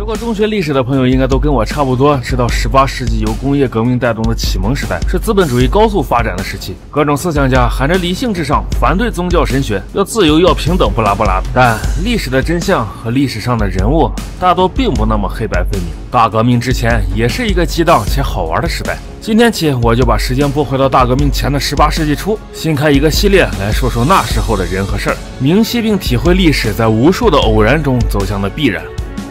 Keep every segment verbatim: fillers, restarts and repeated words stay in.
过中学历史的朋友应该都跟我差不多，知道十八世纪由工业革命带动的启蒙时代是资本主义高速发展的时期，各种思想家喊着理性至上，反对宗教神学，要自由要平等，不拉不拉的。但历史的真相和历史上的人物大多并不那么黑白分明。大革命之前也是一个激荡且好玩的时代。今天起，我就把时间拨回到大革命前的十八世纪初，新开一个系列来说说那时候的人和事儿，明晰并体会历史在无数的偶然中走向的必然。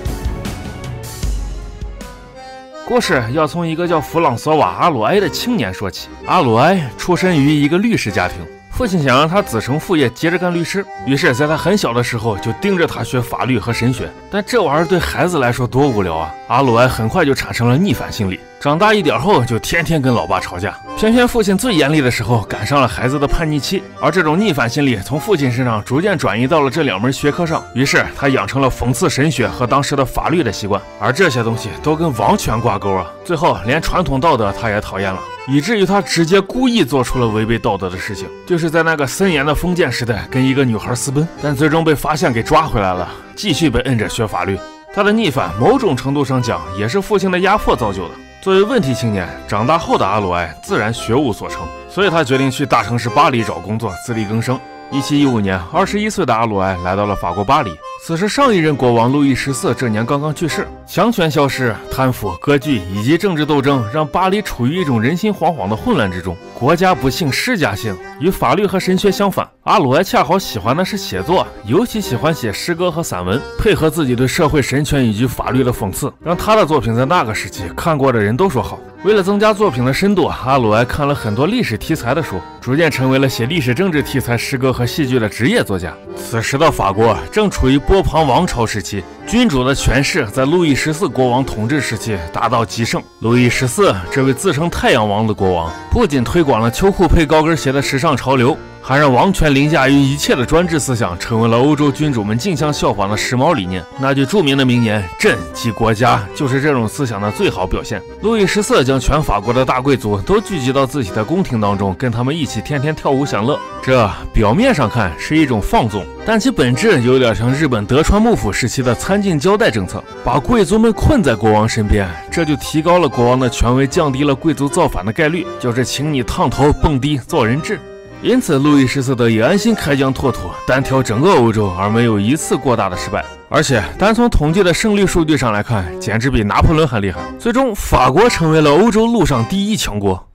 故事要从一个叫弗朗索瓦·阿鲁埃的青年说起。阿鲁埃出身于一个律师家庭，父亲想让他子承父业，接着干律师，于是在他很小的时候就盯着他学法律和神学。但这玩意儿对孩子来说多无聊啊！阿鲁埃很快就产生了逆反心理，长大一点后就天天跟老爸吵架。偏偏父亲最严厉的时候赶上了孩子的叛逆期，而这种逆反心理从父亲身上逐渐转移到了这两门学科上，于是他养成了讽刺神学和当时的法律的习惯，而这些东西都跟王权挂钩啊！最后连传统道德他也讨厌了，以至于他直接故意做出了违背道德的事情，就是在那个森严的封建时代跟一个女孩私奔，但最终被发现给抓回来了，继续被摁着学法律。他的逆反某种程度上讲也是父亲的压迫造就的。作为问题青年，长大后的阿鲁埃自然学无所成，所以他决定去大城市巴黎找工作，自力更生。一七一五年，二十一岁的阿鲁埃来到了法国巴黎。此时上一任国王路易十四这年刚刚去世，强权消失，贪腐、割据以及政治斗争让巴黎处于一种人心惶惶的混乱之中。国家不幸施家幸，与法律和神学相反，阿鲁埃恰好喜欢的是写作，尤其喜欢写诗歌和散文，配合自己对社会神权以及法律的讽刺，让他的作品在那个时期看过的人都说好。为了增加作品的深度，阿鲁埃看了很多历史题材的书，逐渐成为了写历史政治题材诗歌和戏剧的职业作家。此时的法国正处于波旁王朝时期，君主的权势在路易十四国王统治时期达到极盛。路易十四这位自称太阳王的国王，不仅推广了秋裤配高跟鞋的时尚潮流，还让王权凌驾于一切的专制思想成为了欧洲君主们竞相效仿的时髦理念。那句著名的名言“朕即国家”就是这种思想的最好表现。路易十四将全法国的大贵族都聚集到自己的宫廷当中，跟他们一起天天跳舞享乐。这表面上看是一种放纵，但其本质有点像日本德川幕府时期的参进交代政策，把贵族们困在国王身边，这就提高了国王的权威，降低了贵族造反的概率，就是请你烫头蹦迪做人质。因此路易十四得以安心开疆拓土，单挑整个欧洲，而没有一次过大的失败。而且单从统计的胜利数据上来看，简直比拿破仑还厉害。最终法国成为了欧洲陆上第一强国。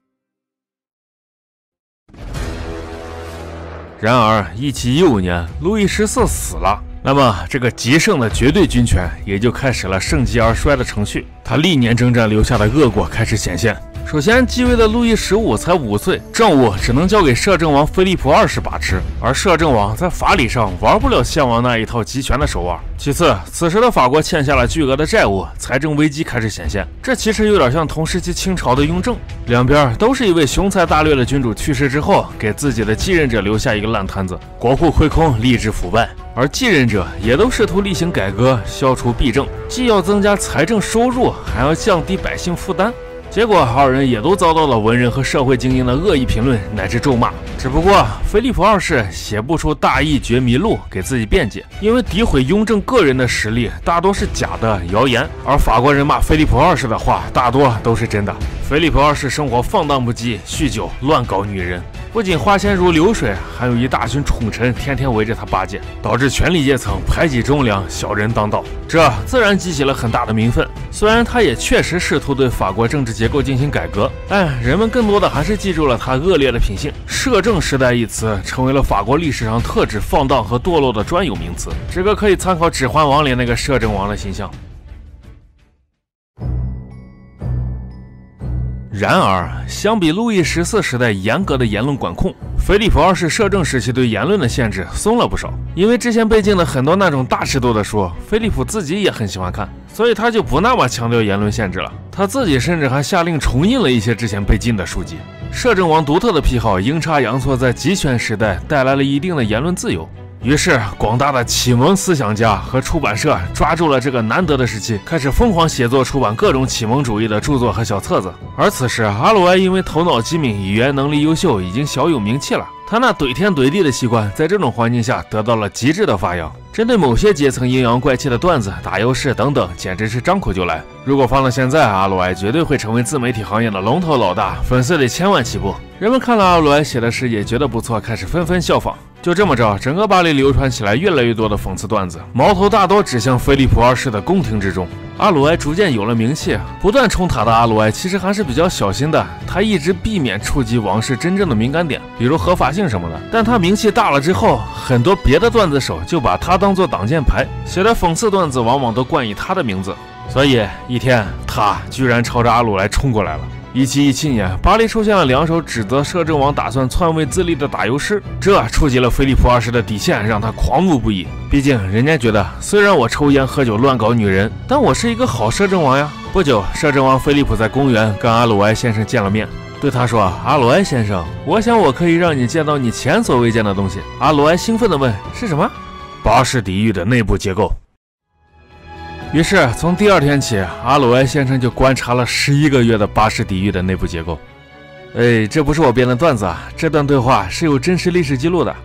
然而一七一五年路易十四死了，那么这个极盛的绝对军权也就开始了盛极而衰的程序，他历年征战留下的恶果开始显现。首先继位的路易十五才五岁，政务只能交给摄政王菲利普二世把持，而摄政王在法理上玩不了献王那一套集权的手腕。其次，此时的法国欠下了巨额的债务，财政危机开始显现。这其实有点像同时期清朝的雍正，两边都是一位雄才大略的君主去世之后，给自己的继任者留下一个烂摊子，国库亏空，吏治腐败。而继任者也都试图例行改革，消除弊政，既要增加财政收入，还要降低百姓负担。结果二人也都遭到了文人和社会精英的恶意评论乃至咒骂。只不过菲利普二世写不出大义绝迷录给自己辩解，因为诋毁雍正个人的实力大多是假的谣言，而法国人骂菲利普二世的话大多都是真的。菲利普二世生活放荡不羁，酗酒乱搞女人，不仅花钱如流水，还有一大群宠臣天天围着他巴结，导致权力阶层排挤忠良，小人当道，这自然激起了很大的民愤。虽然他也确实试图对法国政治结构进行改革，但人们更多的还是记住了他恶劣的品性。摄政时代一词成为了法国历史上特指放荡和堕落的专有名词，这个可以参考《指环王》里那个摄政王的形象。然而，相比路易十四时代严格的言论管控，菲利普二世摄政时期对言论的限制松了不少。因为之前被禁的很多那种大尺度的书，菲利普自己也很喜欢看，所以他就不那么强调言论限制了。他自己甚至还下令重印了一些之前被禁的书籍。摄政王独特的癖好阴差阳错在集权时代带来了一定的言论自由。 于是，广大的启蒙思想家和出版社抓住了这个难得的时期，开始疯狂写作出版各种启蒙主义的著作和小册子。而此时，阿鲁埃因为头脑机敏、语言能力优秀，已经小有名气了。他那怼天怼地的习惯，在这种环境下得到了极致的发扬。针对某些阶层阴阳怪气的段子、打油诗等等，简直是张口就来。如果放到现在，阿鲁埃绝对会成为自媒体行业的龙头老大，粉丝得千万起步。人们看了阿鲁埃写的诗，也觉得不错，开始纷纷效仿。就这么着，整个巴黎流传起来越来越多的讽刺段子，矛头大多指向菲利普二世的宫廷之中。阿鲁埃逐渐有了名气，不断冲塔的阿鲁埃其实还是比较小心的，他一直避免触及王室真正的敏感点，比如合法性什么的。但他名气大了之后，很多别的段子手就把他当作挡箭牌，写的讽刺段子往往都冠以他的名字。所以一天，他居然朝着阿鲁埃冲过来了。一七一七年，巴黎出现了两首指责摄政王打算篡位自立的打油诗，这触及了菲利普二世的底线，让他狂怒不已。毕竟人家觉得，虽然我抽烟喝酒乱搞女人，但我是一个好摄政王呀。不久，摄政王菲利普在公园跟阿鲁埃先生见了面，对他说：“阿鲁埃先生，我想我可以让你见到你前所未见的东西。”阿鲁埃兴奋地问：“是什么？”巴士底狱的内部结构。于是，从第二天起，阿鲁埃先生就观察了十一个月的巴士底狱的内部结构。哎，这不是我编的段子啊，这段对话是有真实历史记录的。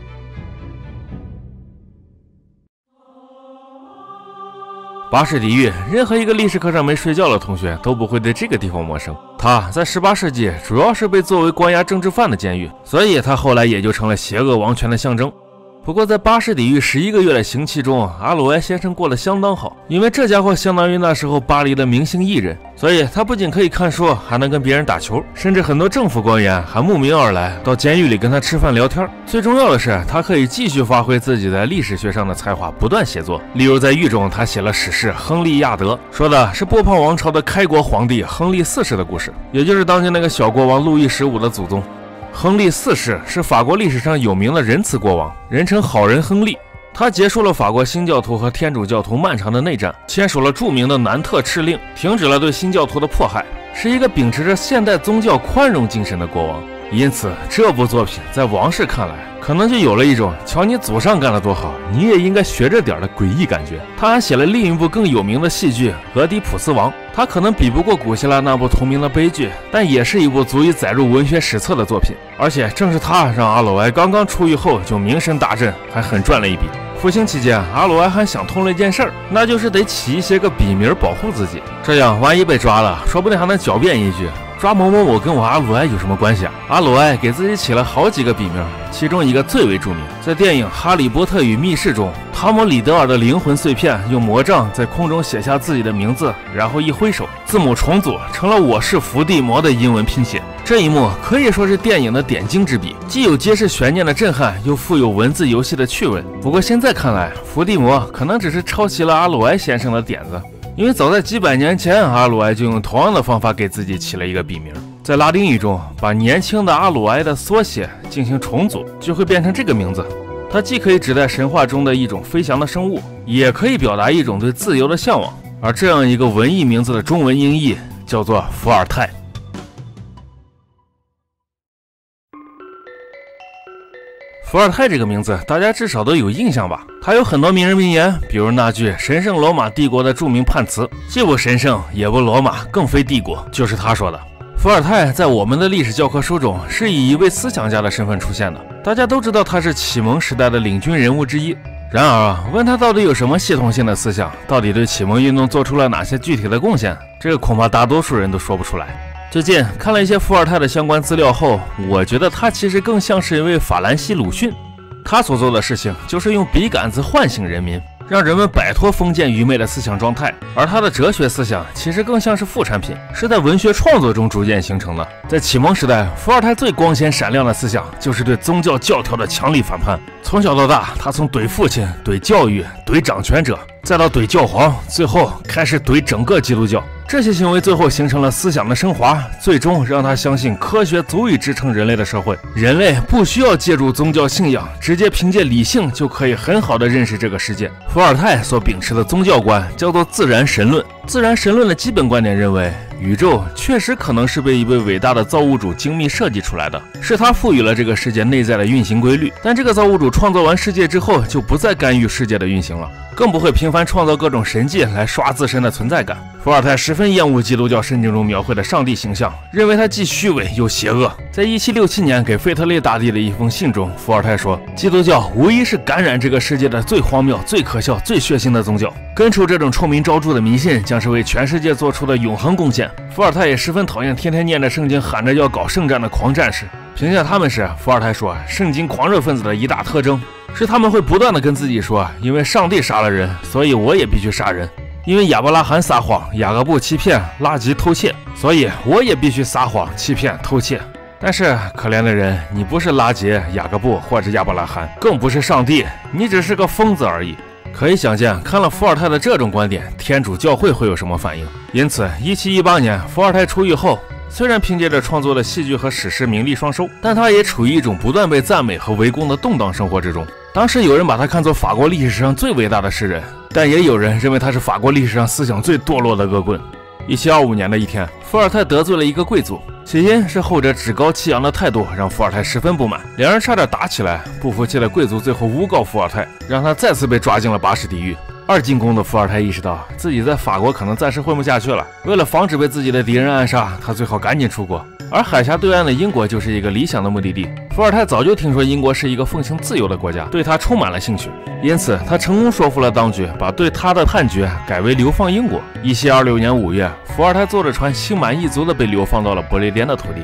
巴士底狱，任何一个历史课上没睡觉的同学都不会对这个地方陌生。它在十八世纪主要是被作为关押政治犯的监狱，所以它后来也就成了邪恶王权的象征。不过，在巴士底狱十一个月的刑期中，阿鲁埃先生过得相当好，因为这家伙相当于那时候巴黎的明星艺人，所以他不仅可以看书，还能跟别人打球，甚至很多政府官员还慕名而来到监狱里跟他吃饭聊天。最重要的是，他可以继续发挥自己在历史学上的才华，不断写作。例如在狱中，他写了史诗《亨利亚德》，说的是波旁王朝的开国皇帝亨利四世的故事，也就是当今那个小国王路易十五的祖宗。亨利四世是法国历史上有名的仁慈国王，人称好人亨利。他结束了法国新教徒和天主教徒漫长的内战，签署了著名的南特敕令，停止了对新教徒的迫害，是一个秉持着现代宗教宽容精神的国王。因此，这部作品在王室看来，可能就有了一种瞧你祖上干得多好，你也应该学着点的诡异感觉。他还写了另一部更有名的戏剧《俄狄浦斯王》，他可能比不过古希腊那部同名的悲剧，但也是一部足以载入文学史册的作品。而且正是他让阿鲁埃刚刚出狱后就名声大振，还狠赚了一笔。服刑期间，阿鲁埃还想通了一件事儿，那就是得起一些个笔名保护自己，这样万一被抓了，说不定还能狡辩一句：抓某某某跟我阿鲁埃有什么关系啊？阿鲁埃给自己起了好几个笔名，其中一个最为著名。在电影《哈利波特与密室》中，汤姆·里德尔的灵魂碎片用魔杖在空中写下自己的名字，然后一挥手，字母重组成了我是伏地魔的英文拼写。这一幕可以说是电影的点睛之笔，既有揭示悬念的震撼，又富有文字游戏的趣味。不过现在看来，伏地魔可能只是抄袭了阿鲁埃先生的点子，因为早在几百年前，阿鲁埃就用同样的方法给自己起了一个笔名。在拉丁语中，把年轻的阿鲁埃的缩写进行重组，就会变成这个名字。它既可以指代神话中的一种飞翔的生物，也可以表达一种对自由的向往。而这样一个文艺名字的中文音译叫做伏尔泰。伏尔泰这个名字大家至少都有印象吧？他有很多名人名言，比如那句神圣罗马帝国的著名判词，既不神圣也不罗马，更非帝国，就是他说的。伏尔泰在我们的历史教科书中是以一位思想家的身份出现的，大家都知道他是启蒙时代的领军人物之一。然而啊，问他到底有什么系统性的思想，到底对启蒙运动做出了哪些具体的贡献，这个恐怕大多数人都说不出来。最近看了一些伏尔泰的相关资料后，我觉得他其实更像是一位法兰西鲁迅。他所做的事情就是用笔杆子唤醒人民，让人们摆脱封建愚昧的思想状态。而他的哲学思想其实更像是副产品，是在文学创作中逐渐形成的。在启蒙时代，伏尔泰最光鲜闪亮的思想就是对宗教教条的强力反叛。从小到大，他从怼父亲、怼教育、怼掌权者，再到怼教皇，最后开始怼整个基督教。这些行为最后形成了思想的升华，最终让他相信科学足以支撑人类的社会，人类不需要借助宗教信仰，直接凭借理性就可以很好的认识这个世界。伏尔泰所秉持的宗教观叫做自然神论。自然神论的基本观点认为， 宇宙确实可能是被一位伟大的造物主精密设计出来的，是他赋予了这个世界内在的运行规律。但这个造物主创造完世界之后，就不再干预世界的运行了，更不会频繁创造各种神迹来刷自身的存在感。伏尔泰十分厌恶基督教圣经中描绘的上帝形象，认为他既虚伪又邪恶。在一七六七年给腓特烈大帝的一封信中，伏尔泰说，基督教无疑是感染这个世界的最荒谬、最可笑、最血腥的宗教。根除这种臭名昭著的迷信，将是为全世界做出的永恒贡献。伏尔泰也十分讨厌天天念着圣经、喊着要搞圣战的狂战士。评价他们时，伏尔泰说，圣经狂热分子的一大特征是他们会不断地跟自己说，因为上帝杀了人，所以我也必须杀人；因为亚伯拉罕撒谎，雅各布欺骗，拉吉偷窃，所以我也必须撒谎、欺骗、偷窃。但是可怜的人，你不是拉杰、雅各布或者亚伯拉罕，更不是上帝，你只是个疯子而已。可以想见，看了伏尔泰的这种观点，天主教会会有什么反应。因此一七一八年伏尔泰出狱后，虽然凭借着创作的戏剧和史诗名利双收，但他也处于一种不断被赞美和围攻的动荡生活之中。当时有人把他看作法国历史上最伟大的诗人，但也有人认为他是法国历史上思想最堕落的恶棍。一七二五年的一天，伏尔泰得罪了一个贵族，起因是后者趾高气扬的态度让伏尔泰十分不满，两人差点打起来。不服气的贵族最后诬告伏尔泰，让他再次被抓进了巴士底狱。二进宫的伏尔泰意识到自己在法国可能暂时混不下去了，为了防止被自己的敌人暗杀，他最好赶紧出国。而海峡对岸的英国就是一个理想的目的地。伏尔泰早就听说英国是一个奉行自由的国家，对他充满了兴趣，因此他成功说服了当局，把对他的判决改为流放英国。一七二六年五月，伏尔泰坐着船心满意足地被流放到了不列颠的土地。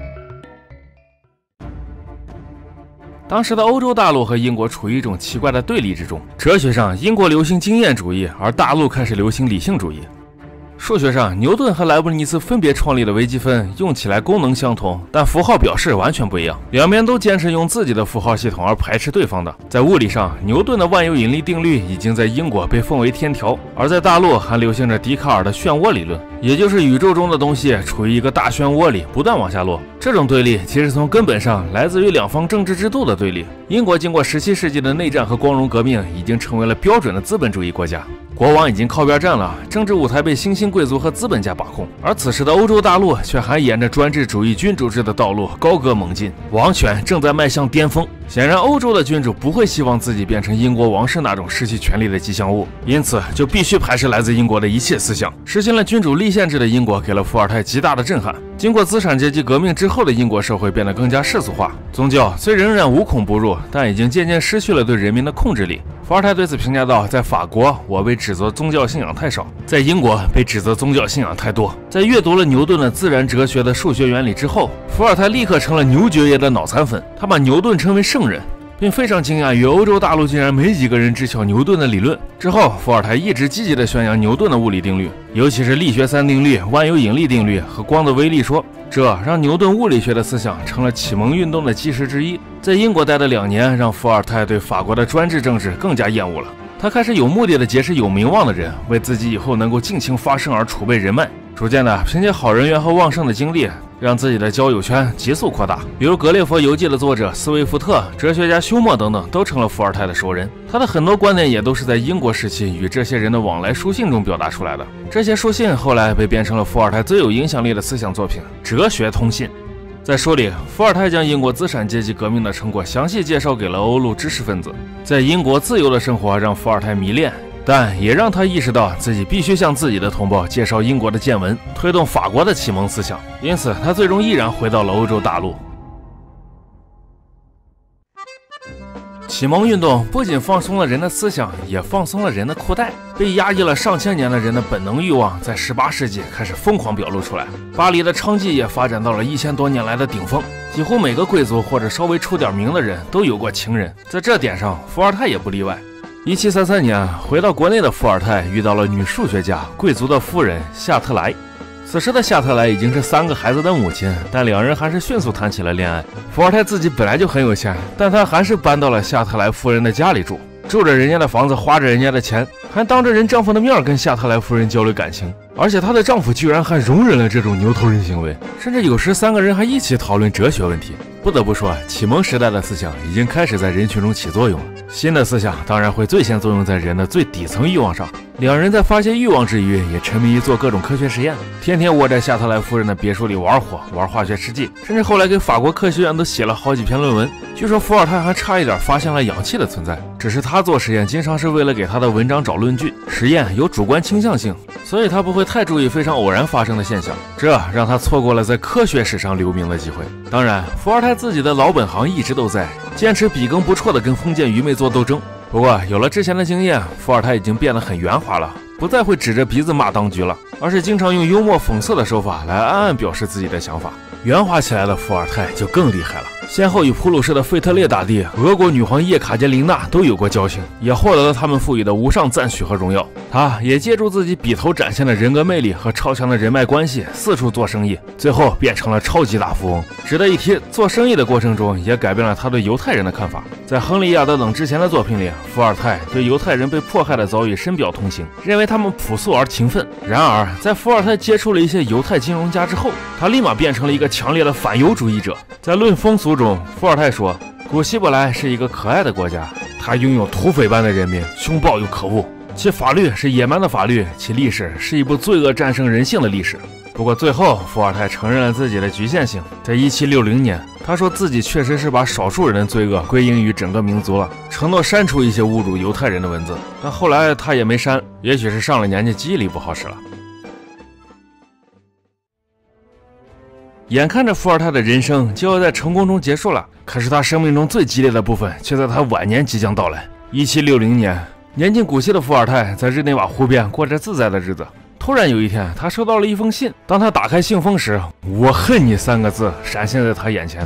当时的欧洲大陆和英国处于一种奇怪的对立之中，哲学上英国流行经验主义，而大陆开始流行理性主义。数学上，牛顿和莱布尼茨分别创立的微积分，用起来功能相同，但符号表示完全不一样，两边都坚持用自己的符号系统而排斥对方的。在物理上，牛顿的万有引力定律已经在英国被奉为天条，而在大陆还流行着笛卡尔的漩涡理论，也就是宇宙中的东西处于一个大漩涡里不断往下落。这种对立其实从根本上来自于两方政治制度的对立。英国经过十七世纪的内战和光荣革命，已经成为了标准的资本主义国家，国王已经靠边站了，政治舞台被新兴贵族和资本家把控。而此时的欧洲大陆却还沿着专制主义君主制的道路高歌猛进，王权正在迈向巅峰。显然欧洲的君主不会希望自己变成英国王室那种失去权力的吉祥物，因此就必须排斥来自英国的一切思想。实行了君主立宪制的英国给了伏尔泰极大的震撼。经过资产阶级革命之后的英国社会变得更加世俗化，宗教虽仍然无孔不入，但已经渐渐失去了对人民的控制力。伏尔泰对此评价道，在法国我被指责宗教信仰太少，在英国被指责宗教信仰太多。在阅读了牛顿的自然哲学的数学原理之后，伏尔泰立刻成了牛爵爷的脑残粉，他把牛顿称为圣人，并非常惊讶于欧洲大陆竟然没几个人知晓牛顿的理论。之后伏尔泰一直积极地宣扬牛顿的物理定律，尤其是力学三定律、万有引力定律和光的微粒说，这让牛顿物理学的思想成了启蒙运动的基石之一。在英国待的两年，让伏尔泰对法国的专制政治更加厌恶了。他开始有目的地结识有名望的人，为自己以后能够尽情发声而储备人脉。逐渐的，凭借好人缘和旺盛的精力，让自己的交友圈急速扩大。比如《格列佛游记》的作者斯威夫特、哲学家休谟等等，都成了伏尔泰的熟人。他的很多观点也都是在英国时期与这些人的往来书信中表达出来的。这些书信后来被编成了伏尔泰最有影响力的思想作品《哲学通信》。在书里，伏尔泰将英国资产阶级革命的成果详细介绍给了欧陆知识分子。在英国自由的生活让伏尔泰迷恋，但也让他意识到自己必须向自己的同胞介绍英国的见闻，推动法国的启蒙思想。因此他最终毅然回到了欧洲大陆。启蒙运动不仅放松了人的思想，也放松了人的裤带。被压抑了上千年的人的本能欲望，在十八世纪开始疯狂表露出来。巴黎的娼妓也发展到了一千多年来的顶峰，几乎每个贵族或者稍微出点名的人都有过情人，在这点上伏尔泰也不例外。一七三三年，回到国内的伏尔泰遇到了女数学家、贵族的夫人夏特莱。此时的夏特莱已经是三个孩子的母亲，但两人还是迅速谈起了恋爱。伏尔泰自己本来就很有钱，但他还是搬到了夏特莱夫人的家里住，住着人家的房子，花着人家的钱，还当着人丈夫的面跟夏特莱夫人交流感情。而且她的丈夫居然还容忍了这种牛头人行为，甚至有时三个人还一起讨论哲学问题。不得不说，启蒙时代的思想已经开始在人群中起作用了。新的思想当然会最先作用在人的最底层欲望上， 两人在发泄欲望之余，也沉迷于做各种科学实验，天天窝在夏特莱夫人的别墅里玩火、玩化学试剂，甚至后来给法国科学院都写了好几篇论文。据说伏尔泰还差一点发现了氧气的存在，只是他做实验经常是为了给他的文章找论据，实验有主观倾向性，所以他不会太注意非常偶然发生的现象，这让他错过了在科学史上留名的机会。当然，伏尔泰自己的老本行一直都在，坚持笔耕不辍的跟封建愚昧做斗争。不过有了之前的经验，伏尔泰已经变得很圆滑了，不再会指着鼻子骂当局了，而是经常用幽默讽刺的手法来暗暗表示自己的想法。圆滑起来的伏尔泰就更厉害了，先后与普鲁士的费特烈大帝、俄国女皇叶卡捷琳娜都有过交情，也获得了他们赋予的无上赞许和荣耀。他也借助自己笔头展现的人格魅力和超强的人脉关系，四处做生意，最后变成了超级大富翁。值得一提，做生意的过程中也改变了他对犹太人的看法。在亨利·亚德等之前的作品里，伏尔泰对犹太人被迫害的遭遇深表同情，认为他们朴素而勤奋。然而，在伏尔泰接触了一些犹太金融家之后，他立马变成了一个强烈的反犹主义者。在《论风俗》中，伏尔泰说，古希伯来是一个可爱的国家，它拥有土匪般的人民，凶暴又可恶，其法律是野蛮的法律，其历史是一部罪恶战胜人性的历史。不过最后，伏尔泰承认了自己的局限性。在一七六零年，他说自己确实是把少数人的罪恶归因于整个民族了，承诺删除一些侮辱犹太人的文字，但后来他也没删，也许是上了年纪，记忆力不好使了。眼看着伏尔泰的人生就要在成功中结束了，可是他生命中最激烈的部分却在他晚年即将到来。一七六零年，年近古稀的伏尔泰在日内瓦湖边过着自在的日子。突然有一天，他收到了一封信。当他打开信封时，我恨你三个字闪现在他眼前。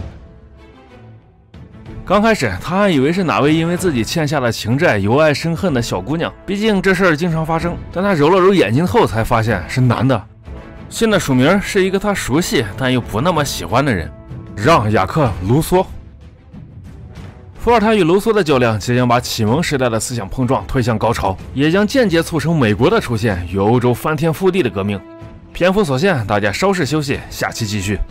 刚开始他还以为是哪位因为自己欠下的情债由爱生恨的小姑娘，毕竟这事儿经常发生。但他揉了揉眼睛后才发现是男的。信的署名是一个他熟悉但又不那么喜欢的人，让·雅克·卢梭。伏尔泰与卢梭的较量即将把启蒙时代的思想碰撞推向高潮，也将间接促成美国的出现与欧洲翻天覆地的革命。篇幅所限，大家稍事休息，下期继续。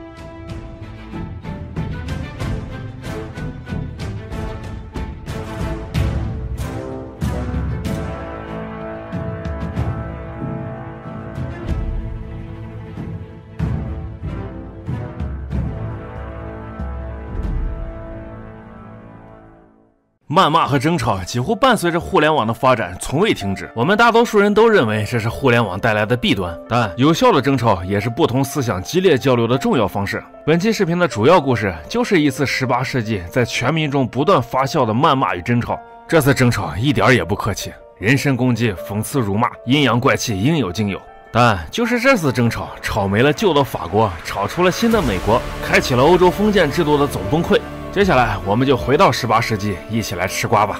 谩骂和争吵几乎伴随着互联网的发展从未停止，我们大多数人都认为这是互联网带来的弊端，但有效的争吵也是不同思想激烈交流的重要方式。本期视频的主要故事就是一次十八世纪在全民中不断发酵的谩骂与争吵。这次争吵一点也不客气，人身攻击、讽刺、辱骂，阴阳怪气，应有尽有。但就是这次争吵，吵没了旧的法国，吵出了新的美国，开启了欧洲封建制度的总崩溃。接下来我们就回到十八世纪，一起来吃瓜吧。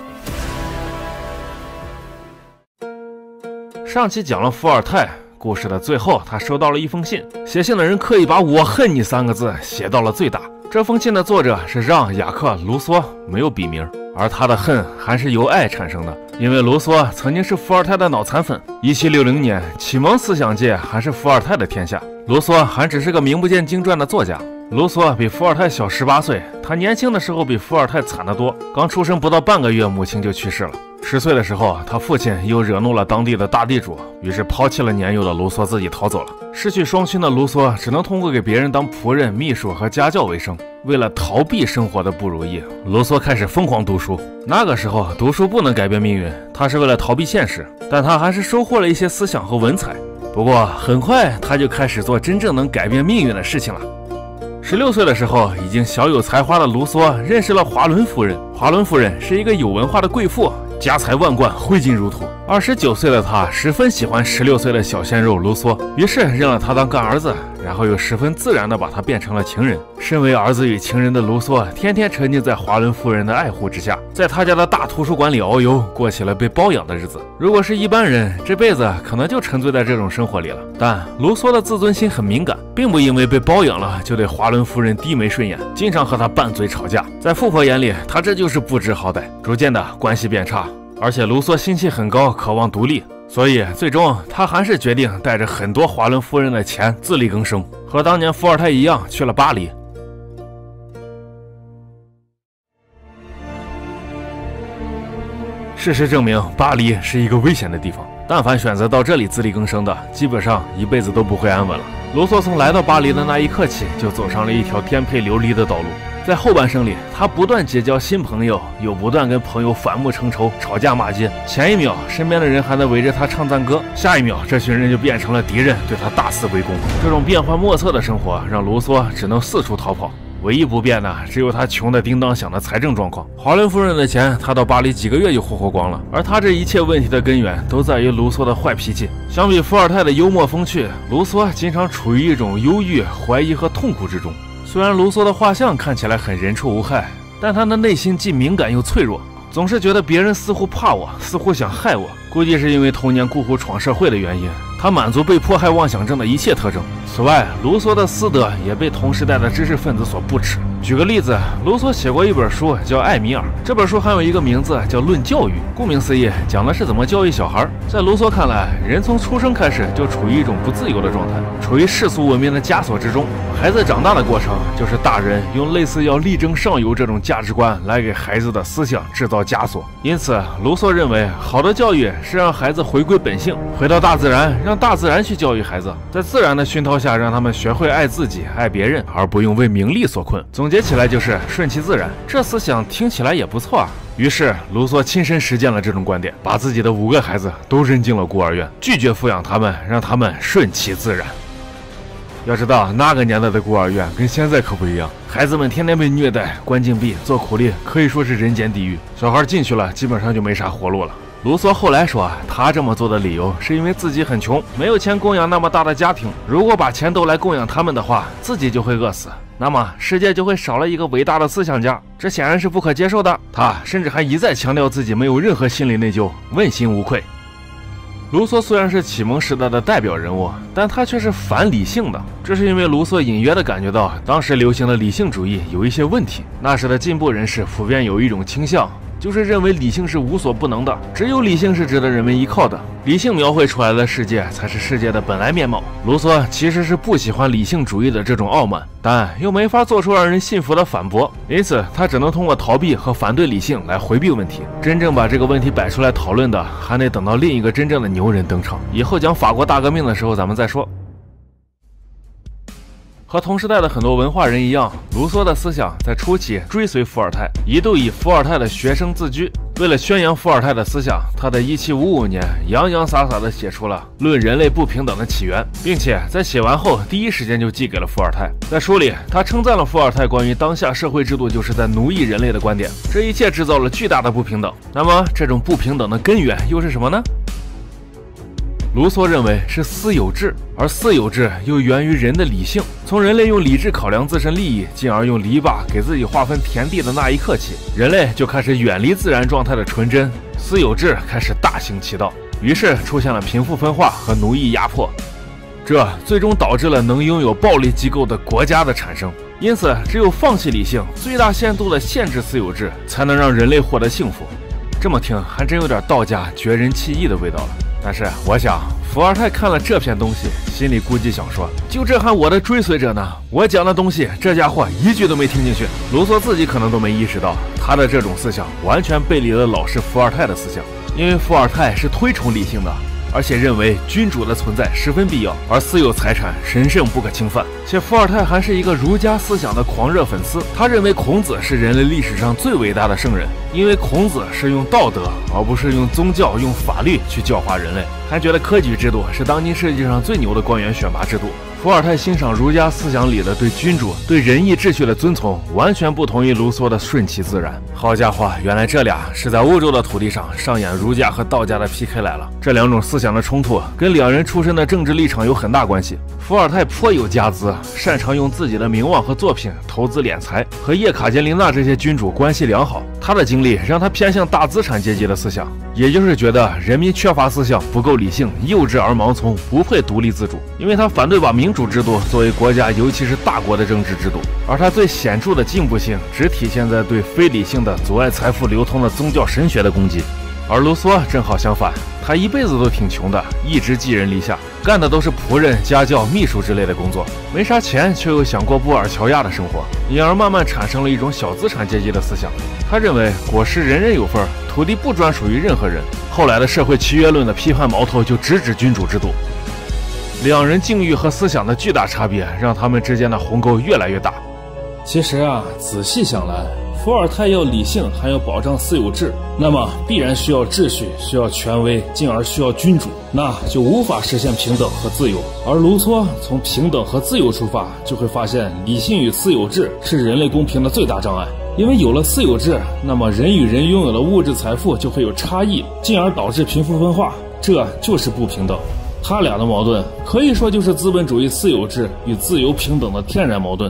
上期讲了伏尔泰，故事的最后他收到了一封信，写信的人刻意把我恨你三个字写到了最大。这封信的作者是让·雅克·卢梭，没有笔名，而他的恨还是由爱产生的，因为卢梭曾经是伏尔泰的脑残粉。一七六零年，启蒙思想界还是伏尔泰的天下，卢梭还只是个名不见经传的作家。卢梭比伏尔泰小十八岁，他年轻的时候比伏尔泰惨得多，刚出生不到半个月，母亲就去世了。十岁的时候，他父亲又惹怒了当地的大地主，于是抛弃了年幼的卢梭，自己逃走了。失去双亲的卢梭只能通过给别人当仆人、秘书和家教为生。为了逃避生活的不如意，卢梭开始疯狂读书。那个时候，读书不能改变命运，他是为了逃避现实，但他还是收获了一些思想和文采。不过，很快他就开始做真正能改变命运的事情了。十六岁的时候，已经小有才华的卢梭认识了华伦夫人。华伦夫人是一个有文化的贵妇，家财万贯，挥金如土。二十九岁的她十分喜欢十六岁的小鲜肉卢梭，于是认了他当干儿子，然后又十分自然地把他变成了情人。身为儿子与情人的卢梭，天天沉浸在华伦夫人的爱护之下，在他家的大图书馆里遨游，过起了被包养的日子。如果是一般人，这辈子可能就沉醉在这种生活里了。但卢梭的自尊心很敏感，并不因为被包养了就对华伦夫人低眉顺眼，经常和他拌嘴吵架。在富婆眼里，他这就是不知好歹。逐渐的关系变差，而且卢梭心气很高，渴望独立，所以最终他还是决定带着很多华伦夫人的钱自力更生，和当年伏尔泰一样去了巴黎。 事实证明，巴黎是一个危险的地方，但凡选择到这里自力更生的，基本上一辈子都不会安稳了。卢梭从来到巴黎的那一刻起，就走上了一条颠沛流离的道路。在后半生里，他不断结交新朋友，又不断跟朋友反目成仇，吵架骂街。前一秒，身边的人还在围着他唱赞歌，下一秒，这群人就变成了敌人，对他大肆围攻。这种变幻莫测的生活，让卢梭只能四处逃跑。唯一不变的，只有他穷得叮当响的财政状况。华伦夫人的钱，他到巴黎几个月就霍霍光了。而他这一切问题的根源，都在于卢梭的坏脾气。相比伏尔泰的幽默风趣，卢梭经常处于一种忧郁、怀疑和痛苦之中。虽然卢梭的画像看起来很人畜无害，但他的内心既敏感又脆弱，总是觉得别人似乎怕我，似乎想害我。估计是因为童年孤苦闯社会的原因，他满足被迫害妄想症的一切特征。此外，卢梭的私德也被同时代的知识分子所不耻。举个例子，卢梭写过一本书叫《艾米尔》，这本书还有一个名字叫《论教育》，顾名思义，讲的是怎么教育小孩。在卢梭看来，人从出生开始就处于一种不自由的状态，处于世俗文明的枷锁之中。孩子长大的过程，就是大人用类似要力争上游这种价值观来给孩子的思想制造枷锁。因此，卢梭认为，好的教育是让孩子回归本性，回到大自然，让大自然去教育孩子，在自然的熏陶下，让他们学会爱自己、爱别人，而不用为名利所困。总结起来就是顺其自然，这思想听起来也不错啊。于是，卢梭亲身实践了这种观点，把自己的五个孩子都扔进了孤儿院，拒绝抚养他们，让他们顺其自然。要知道，那个年代的孤儿院跟现在可不一样，孩子们天天被虐待、关禁闭、做苦力，可以说是人间地狱。小孩进去了，基本上就没啥活路了。卢梭后来说，他这么做的理由是因为自己很穷，没有钱供养那么大的家庭。如果把钱都来供养他们的话，自己就会饿死，那么世界就会少了一个伟大的思想家，这显然是不可接受的。他甚至还一再强调自己没有任何心理内疚，问心无愧。卢梭虽然是启蒙时代的代表人物，但他却是反理性的。这是因为卢梭隐约地感觉到，当时流行的理性主义有一些问题。那时的进步人士普遍有一种倾向，就是认为理性是无所不能的，只有理性是值得人们依靠的，理性描绘出来的世界才是世界的本来面貌。卢梭其实是不喜欢理性主义的这种傲慢，但又没法做出让人信服的反驳，因此他只能通过逃避和反对理性来回避问题。真正把这个问题摆出来讨论的，还得等到另一个真正的牛人登场。以后讲法国大革命的时候咱们再说。和同时代的很多文化人一样，卢梭的思想在初期追随伏尔泰，一度以伏尔泰的学生自居。为了宣扬伏尔泰的思想，他在一七五五年洋洋洒洒地写出了《论人类不平等的起源》，并且在写完后第一时间就寄给了伏尔泰。在书里，他称赞了伏尔泰关于当下社会制度就是在奴役人类的观点，这一切制造了巨大的不平等。那么，这种不平等的根源又是什么呢？卢梭认为是私有制，而私有制又源于人的理性。从人类用理智考量自身利益，进而用篱笆给自己划分田地的那一刻起，人类就开始远离自然状态的纯真，私有制开始大行其道。于是出现了贫富分化和奴役压迫，这最终导致了能拥有暴力机构的国家的产生。因此，只有放弃理性，最大限度地限制私有制，才能让人类获得幸福。这么听还真有点道家绝人弃义的味道了。但是我想，伏尔泰看了这篇东西，心里估计想说，就这还我的追随者呢，我讲的东西这家伙一句都没听进去。卢梭自己可能都没意识到，他的这种思想完全背离了老师伏尔泰的思想。因为伏尔泰是推崇理性的，而且认为君主的存在十分必要，而私有财产神圣不可侵犯。且伏尔泰还是一个儒家思想的狂热粉丝，他认为孔子是人类历史上最伟大的圣人，因为孔子是用道德而不是用宗教用法律去教化人类，还觉得科举制度是当今世界上最牛的官员选拔制度。伏尔泰欣赏儒家思想里的对君主、对仁义秩序的遵从，完全不同于卢梭的顺其自然。好家伙，原来这俩是在欧洲的土地上上演儒家和道家的 P K 来了。这两种思想的冲突跟两人出身的政治立场有很大关系。伏尔泰颇有家资，擅长用自己的名望和作品投资敛财，和叶卡捷琳娜这些君主关系良好。他的经历让他偏向大资产阶级的思想，也就是觉得人民缺乏思想，不够理性，幼稚而盲从，不配独立自主。因为他反对把民主制度作为国家，尤其是大国的政治制度。而他最显著的进步性，只体现在对非理性的阻碍财富流通的宗教神学的攻击。而卢梭正好相反，他一辈子都挺穷的，一直寄人篱下，干的都是仆人、家教、秘书之类的工作，没啥钱，却又想过布尔乔亚的生活，因而慢慢产生了一种小资产阶级的思想。他认为果实人人有份， 土地不专属于任何人。后来的社会契约论的批判矛头就直指君主制度。两人境遇和思想的巨大差别，让他们之间的鸿沟越来越大。其实啊，仔细想来，伏尔泰要理性，还要保障私有制，那么必然需要秩序，需要权威，进而需要君主，那就无法实现平等和自由。而卢梭从平等和自由出发，就会发现理性与私有制是人类公平的最大障碍。因为有了私有制，那么人与人拥有的物质财富就会有差异，进而导致贫富分化，这就是不平等。他俩的矛盾可以说就是资本主义私有制与自由平等的天然矛盾。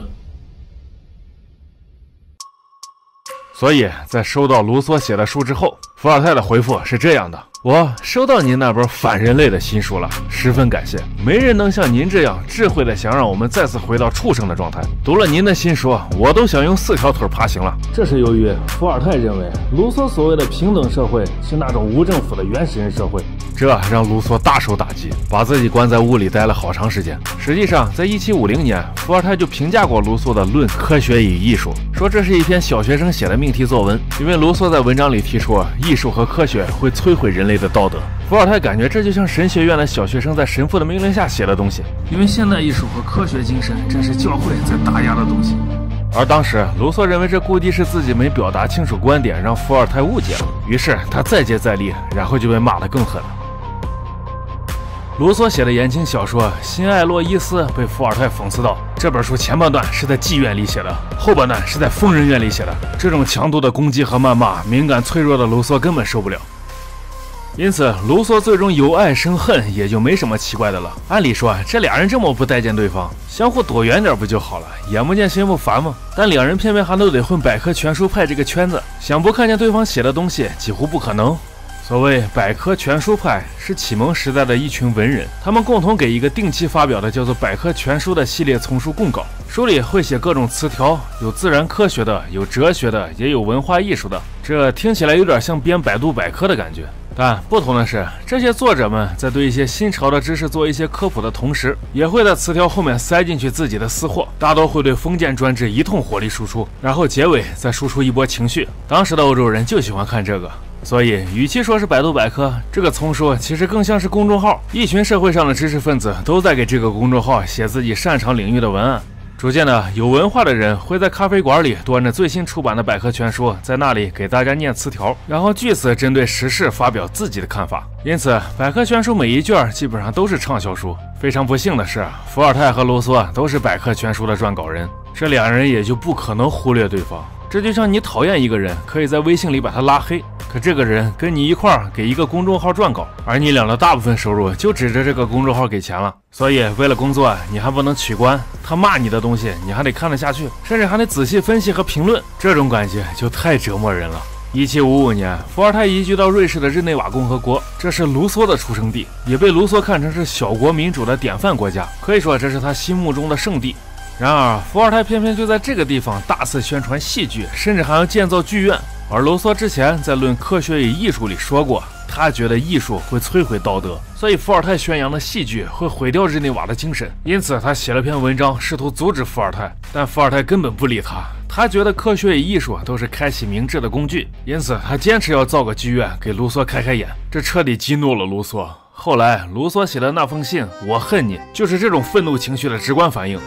所以在收到卢梭写的书之后，伏尔泰的回复是这样的：我收到您那本反人类的新书了，十分感谢。没人能像您这样智慧的想让我们再次回到畜生的状态。读了您的新书，我都想用四条腿爬行了。这是由于伏尔泰认为卢梭所谓的平等社会是那种无政府的原始人社会，这让卢梭大受打击，把自己关在屋里待了好长时间。实际上在一七五零年，伏尔泰就评价过卢梭的《论科学与艺术》，说这是一篇小学生写的命题作文，因为卢梭在文章里提出艺术和科学会摧毁人类的道德。伏尔泰感觉这就像神学院的小学生在神父的命令下写的东西，因为现代艺术和科学精神真是教会在打压的东西。而当时卢梭认为这估计是自己没表达清楚观点，让伏尔泰误解了，于是他再接再厉，然后就被骂得更狠了。卢梭写的言情小说《新爱洛伊斯》被伏尔泰讽刺道，这本书前半段是在妓院里写的，后半段是在疯人院里写的。这种强度的攻击和谩骂，敏感脆弱的卢梭根本受不了。因此卢梭最终由爱生恨也就没什么奇怪的了。按理说这俩人这么不待见对方，相互躲远点不就好了，眼不见心不烦吗？但两人偏偏还都得混百科全书派这个圈子，想不看见对方写的东西几乎不可能。所谓百科全书派是启蒙时代的一群文人，他们共同给一个定期发表的叫做百科全书的系列丛书供稿，书里会写各种词条，有自然科学的，有哲学的，也有文化艺术的，这听起来有点像编百度百科的感觉。但不同的是，这些作者们在对一些新潮的知识做一些科普的同时，也会在词条后面塞进去自己的私货，大多会对封建专制一通火力输出，然后结尾再输出一波情绪。当时的欧洲人就喜欢看这个，所以与其说是百度百科，这个丛书其实更像是公众号，一群社会上的知识分子都在给这个公众号写自己擅长领域的文案。逐渐的，有文化的人会在咖啡馆里端着最新出版的百科全书，在那里给大家念词条，然后据此针对时事发表自己的看法。因此百科全书每一卷基本上都是畅销书。非常不幸的是，伏尔泰和卢梭都是百科全书的撰稿人，这两人也就不可能忽略对方。这就像你讨厌一个人，可以在微信里把他拉黑，可这个人跟你一块儿给一个公众号撰稿，而你俩的大部分收入就指着这个公众号给钱了。所以为了工作，你还不能取关，他骂你的东西你还得看得下去，甚至还得仔细分析和评论，这种感觉就太折磨人了。一七五五年，伏尔泰移居到瑞士的日内瓦共和国，这是卢梭的出生地，也被卢梭看成是小国民主的典范国家，可以说这是他心目中的圣地。然而伏尔泰偏偏就在这个地方大肆宣传戏剧，甚至还要建造剧院。而卢梭之前在《论科学与艺术》里说过，他觉得艺术会摧毁道德，所以伏尔泰宣扬的戏剧会毁掉日内瓦的精神。因此他写了篇文章试图阻止伏尔泰，但伏尔泰根本不理他，他觉得科学与艺术都是开启明智的工具，因此他坚持要造个剧院给卢梭开开眼，这彻底激怒了卢梭。后来卢梭写的那封信《我恨你》就是这种愤怒情绪的直观反应。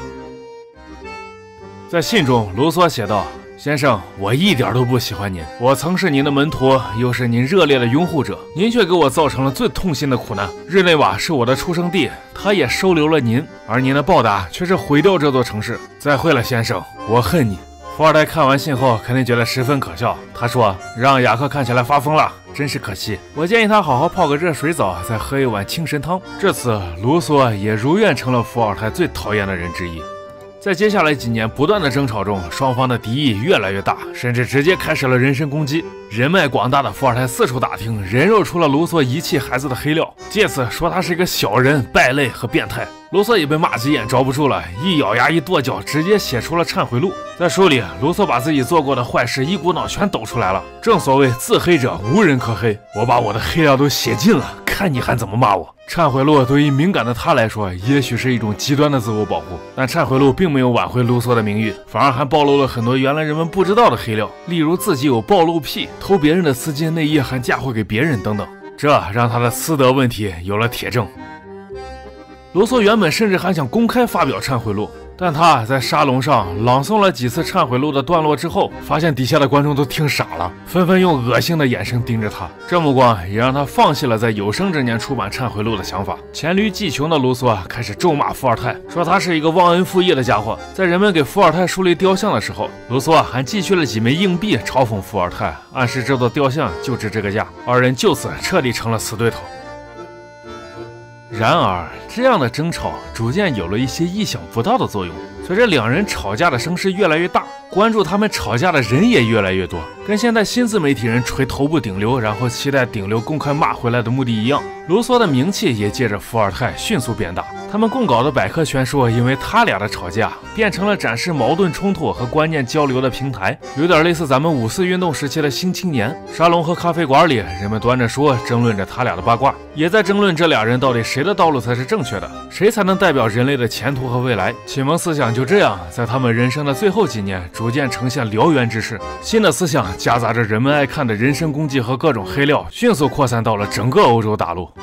在信中，卢梭写道：先生，我一点都不喜欢您，我曾是您的门徒，又是您热烈的拥护者，您却给我造成了最痛心的苦难。日内瓦是我的出生地，他也收留了您，而您的报答却是毁掉这座城市。再会了，先生，我恨你。伏尔泰看完信后肯定觉得十分可笑，他说：让雅克看起来发疯了，真是可惜，我建议他好好泡个热水澡，再喝一碗清神汤。至此卢梭也如愿成了伏尔泰最讨厌的人之一。在接下来几年不断的争吵中，双方的敌意越来越大，甚至直接开始了人身攻击。人脉广大的伏尔泰四处打听，人肉出了卢梭遗弃孩子的黑料，借此说他是一个小人、败类和变态。卢梭也被骂急眼，着不住了，一咬牙一跺脚，直接写出了忏悔录。在书里，卢梭把自己做过的坏事一股脑全抖出来了。正所谓自黑者无人可黑，我把我的黑料都写尽了，看你还怎么骂我。 忏悔录对于敏感的他来说，也许是一种极端的自我保护，但忏悔录并没有挽回卢梭的名誉，反而还暴露了很多原来人们不知道的黑料，例如自己有暴露癖、偷别人的丝巾内衣还嫁祸给别人等等，这让他的私德问题有了铁证。卢梭原本甚至还想公开发表忏悔录，但他在沙龙上朗诵了几次忏悔录的段落之后，发现底下的观众都听傻了，纷纷用恶心的眼神盯着他，这目光也让他放弃了在有生之年出版忏悔录的想法。黔驴技穷的卢梭开始咒骂伏尔泰，说他是一个忘恩负义的家伙。在人们给伏尔泰树立雕像的时候，卢梭还寄去了几枚硬币嘲讽伏尔泰，暗示这座雕像就值这个价。二人就此彻底成了死对头。然而，这样的争吵逐渐有了一些意想不到的作用。随着两人吵架的声势越来越大，关注他们吵架的人也越来越多，跟现在新自媒体人吹头部顶流，然后期待顶流公开骂回来的目的一样。卢梭的名气也借着伏尔泰迅速变大。他们共搞的百科全书，因为他俩的吵架，变成了展示矛盾冲突和观念交流的平台，有点类似咱们五四运动时期的新青年。沙龙和咖啡馆里，人们端着书争论着他俩的八卦，也在争论这俩人到底谁的道路才是正确的，谁才能代表人类的前途和未来。启蒙思想就这样在他们人生的最后几年逐渐呈现燎原之势。新的思想夹杂着人们爱看的人身攻击和各种黑料，迅速扩散到了整个欧洲大陆。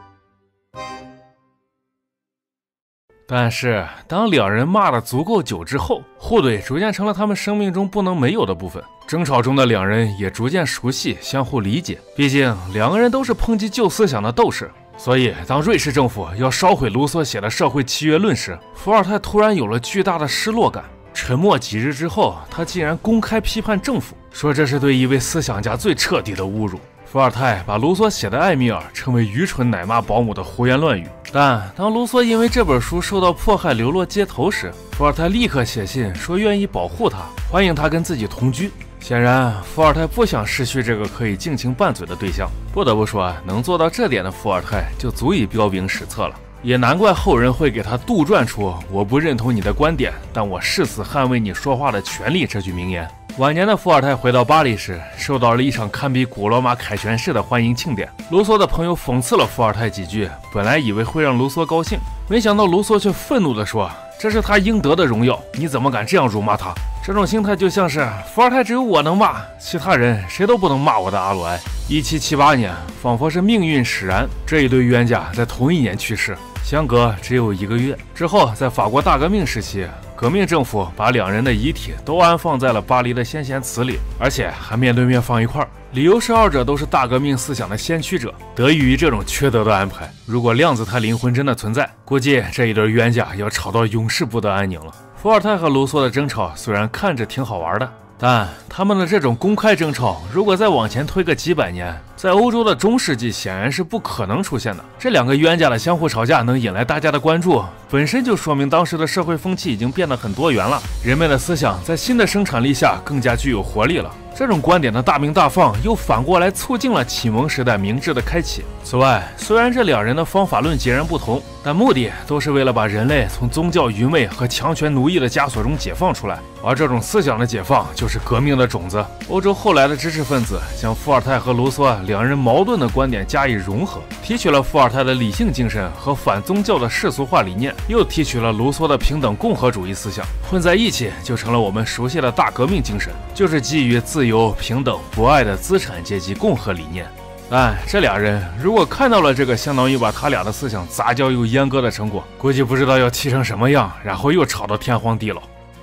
但是当两人骂得足够久之后，互怼逐渐成了他们生命中不能没有的部分。争吵中的两人也逐渐熟悉，相互理解，毕竟两个人都是抨击旧思想的斗士。所以当瑞士政府要烧毁卢梭写的社会契约论时，伏尔泰突然有了巨大的失落感。沉默几日之后，他竟然公开批判政府，说这是对一位思想家最彻底的侮辱。伏尔泰把卢梭写的《艾米尔》称为愚蠢奶妈保姆的胡言乱语，但当卢梭因为这本书受到迫害流落街头时，伏尔泰立刻写信说愿意保护他，欢迎他跟自己同居。显然伏尔泰不想失去这个可以尽情拌嘴的对象，不得不说能做到这点的伏尔泰就足以彪炳史册了，也难怪后人会给他杜撰出我不认同你的观点，但我誓死捍卫你说话的权利这句名言。晚年的伏尔泰回到巴黎时，受到了一场堪比古罗马凯旋式的欢迎庆典。卢梭的朋友讽刺了伏尔泰几句，本来以为会让卢梭高兴，没想到卢梭却愤怒地说，这是他应得的荣耀，你怎么敢这样辱骂他？这种心态就像是伏尔泰只有我能骂，其他人谁都不能骂我的阿鲁埃。一七七八年，仿佛是命运使然，这一对冤家在同一年去世，相隔只有一个月。之后在法国大革命时期，革命政府把两人的遗体都安放在了巴黎的先贤祠里，而且还面对面放一块儿，理由是二者都是大革命思想的先驱者。得益于这种缺德的安排，如果量子态灵魂真的存在，估计这一对冤家要吵到永世不得安宁了。伏尔泰和卢梭的争吵虽然看着挺好玩的，但他们的这种公开争吵，如果再往前推个几百年，在欧洲的中世纪显然是不可能出现的。这两个冤家的相互吵架能引来大家的关注，本身就说明当时的社会风气已经变得很多元了，人们的思想在新的生产力下更加具有活力了。这种观点的大鸣大放，又反过来促进了启蒙时代明智的开启。此外，虽然这两人的方法论截然不同，但目的都是为了把人类从宗教愚昧和强权奴役的枷锁中解放出来，而这种思想的解放就是革命的种子。欧洲后来的知识分子将伏尔泰和卢梭两人矛盾的观点加以融合，提取了伏尔泰的理性精神和反宗教的世俗化理念，又提取了卢梭的平等共和主义思想，混在一起就成了我们熟悉的大革命精神，就是基于自由、平等、博爱的资产阶级共和理念。但这俩人如果看到了这个相当于把他俩的思想杂交又阉割的成果，估计不知道要气成什么样，然后又吵到天荒地老。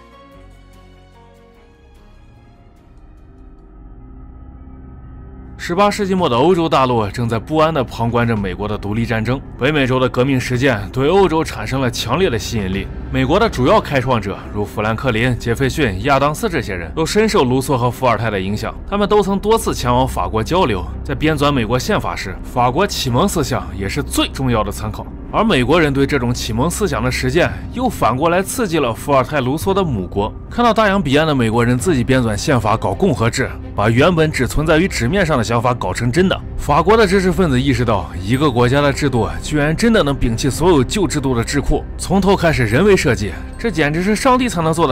十八世纪末的欧洲大陆正在不安地旁观着美国的独立战争，北美洲的革命实践对欧洲产生了强烈的吸引力。美国的主要开创者如富兰克林、杰斐逊、亚当斯这些人都深受卢梭和伏尔泰的影响，他们都曾多次前往法国交流，在编纂美国宪法时，法国启蒙思想也是最重要的参考。而美国人对这种启蒙思想的实践，又反过来刺激了伏尔泰、卢梭的母国。看到大洋彼岸的美国人自己编纂宪法搞共和制，把原本只存在于纸面上的想法搞成真的，法国的知识分子意识到，一个国家的制度居然真的能摒弃所有旧制度的智库，从头开始人为设计，这简直是上帝才能做的事。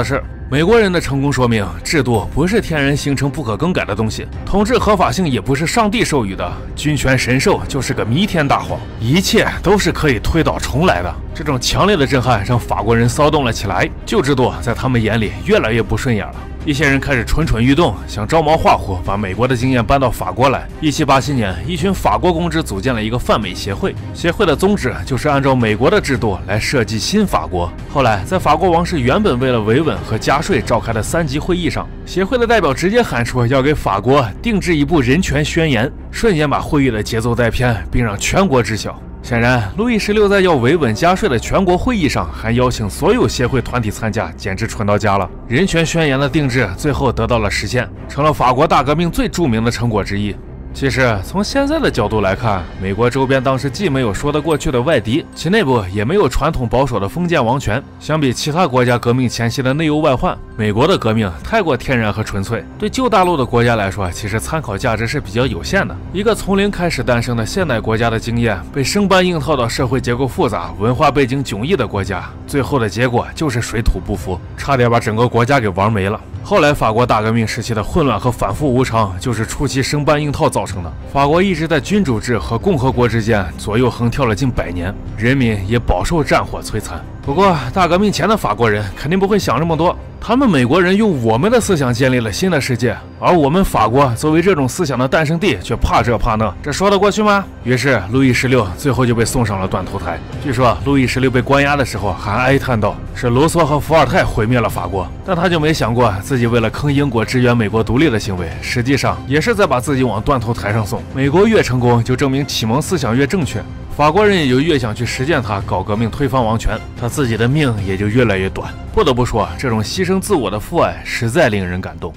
美国人的成功说明，制度不是天然形成不可更改的东西，统治合法性也不是上帝授予的，君权神授就是个弥天大谎，一切都是可以推倒重来的。这种强烈的震撼让法国人骚动了起来，旧制度在他们眼里越来越不顺眼了。一些人开始蠢蠢欲动，想照猫画虎，把美国的经验搬到法国来。一七八七年，一群法国公知组建了一个泛美协会，协会的宗旨就是按照美国的制度来设计新法国。后来，在法国王室原本为了维稳和加税召开的三级会议上，协会的代表直接喊出要给法国定制一部人权宣言，瞬间把会议的节奏带偏，并让全国知晓。显然，路易十六在要维稳加税的全国会议上，还邀请所有协会团体参加，简直蠢到家了。人权宣言的定制最后得到了实现，成了法国大革命最著名的成果之一。其实，从现在的角度来看，美国周边当时既没有说得过去的外敌，其内部也没有传统保守的封建王权。相比其他国家革命前夕的内忧外患，美国的革命太过天然和纯粹，对旧大陆的国家来说，其实参考价值是比较有限的。一个从零开始诞生的现代国家的经验，被生搬硬套到社会结构复杂、文化背景迥异的国家，最后的结果就是水土不服，差点把整个国家给玩没了。后来法国大革命时期的混乱和反复无常，就是初期生搬硬套造成的。法国一直在君主制和共和国之间左右横跳了近百年，人民也饱受战火摧残。不过，大革命前的法国人肯定不会想这么多，他们美国人用我们的思想建立了新的世界，而我们法国作为这种思想的诞生地，却怕这怕那，这说得过去吗？于是，路易十六最后就被送上了断头台。据说，路易十六被关押的时候还哀叹道：“是卢梭和伏尔泰毁灭了法国。”但他就没想过，自己为了坑英国支援美国独立的行为，实际上也是在把自己往断头台上送。美国越成功，就证明启蒙思想越正确。法国人也就越想去实践它，搞革命推翻王权，他自己的命也就越来越短。不得不说，这种牺牲自我的父爱实在令人感动。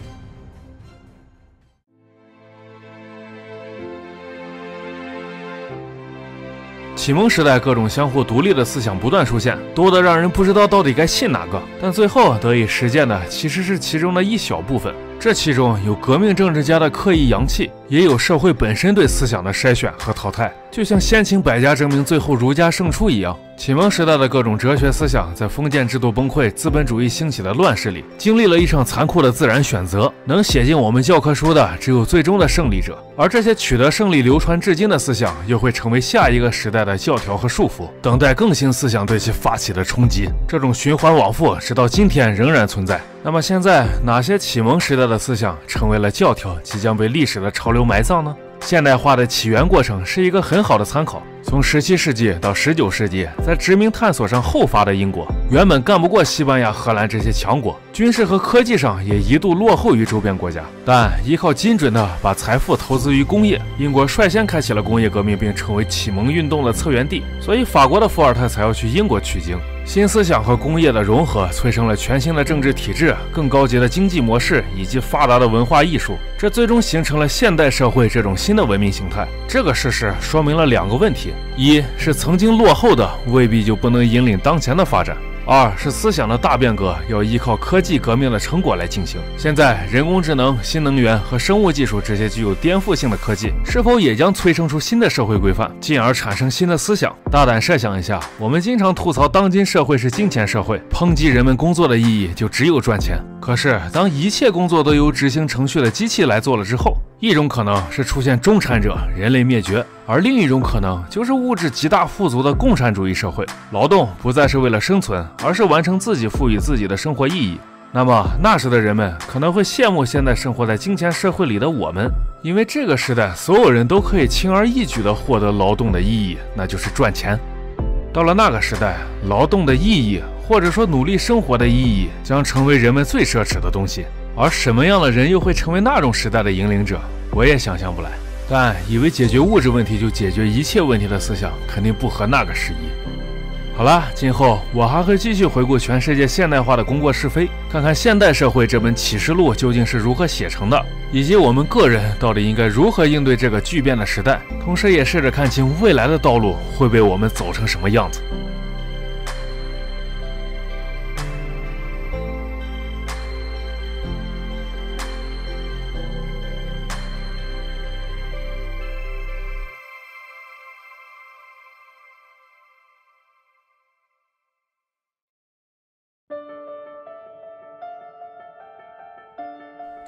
启蒙时代各种相互独立的思想不断出现，多得让人不知道到底该信哪个，但最后得以实践的其实是其中的一小部分。这其中有革命政治家的刻意扬弃，也有社会本身对思想的筛选和淘汰，就像先秦百家争鸣最后儒家胜出一样。启蒙时代的各种哲学思想，在封建制度崩溃、资本主义兴起的乱世里，经历了一场残酷的自然选择。能写进我们教科书的，只有最终的胜利者，而这些取得胜利、流传至今的思想，又会成为下一个时代的教条和束缚，等待更新思想对其发起的冲击。这种循环往复，直到今天仍然存在。那么现在，哪些启蒙时代的思想成为了教条，即将被历史的潮流埋葬呢？现代化的起源过程是一个很好的参考。从十七世纪到十九世纪，在殖民探索上后发的英国，原本干不过西班牙、荷兰这些强国，军事和科技上也一度落后于周边国家。但依靠精准的把财富投资于工业，英国率先开启了工业革命，并成为启蒙运动的策源地。所以，法国的伏尔泰才要去英国取经。新思想和工业的融合，催生了全新的政治体制、更高级的经济模式以及发达的文化艺术，这最终形成了现代社会这种新的文明形态。这个事实说明了两个问题：一是曾经落后的未必就不能引领当前的发展；二是思想的大变革要依靠科技革命的成果来进行。现在，人工智能、新能源和生物技术这些具有颠覆性的科技，是否也将催生出新的社会规范，进而产生新的思想？大胆设想一下，我们经常吐槽当今社会是金钱社会，抨击人们工作的意义就只有赚钱。可是，当一切工作都由执行程序的机器来做了之后，一种可能是出现中产者，人类灭绝；而另一种可能就是物质极大富足的共产主义社会，劳动不再是为了生存，而是完成自己赋予自己的生活意义。那么那时的人们可能会羡慕现在生活在金钱社会里的我们，因为这个时代所有人都可以轻而易举地获得劳动的意义，那就是赚钱。到了那个时代，劳动的意义，或者说努力生活的意义，将成为人们最奢侈的东西。而什么样的人又会成为那种时代的引领者，我也想象不来。但以为解决物质问题就解决一切问题的思想，肯定不合那个时宜。好了，今后我还会继续回顾全世界现代化的功过是非，看看现代社会这本启示录究竟是如何写成的，以及我们个人到底应该如何应对这个巨变的时代，同时也试着看清未来的道路会被我们走成什么样子。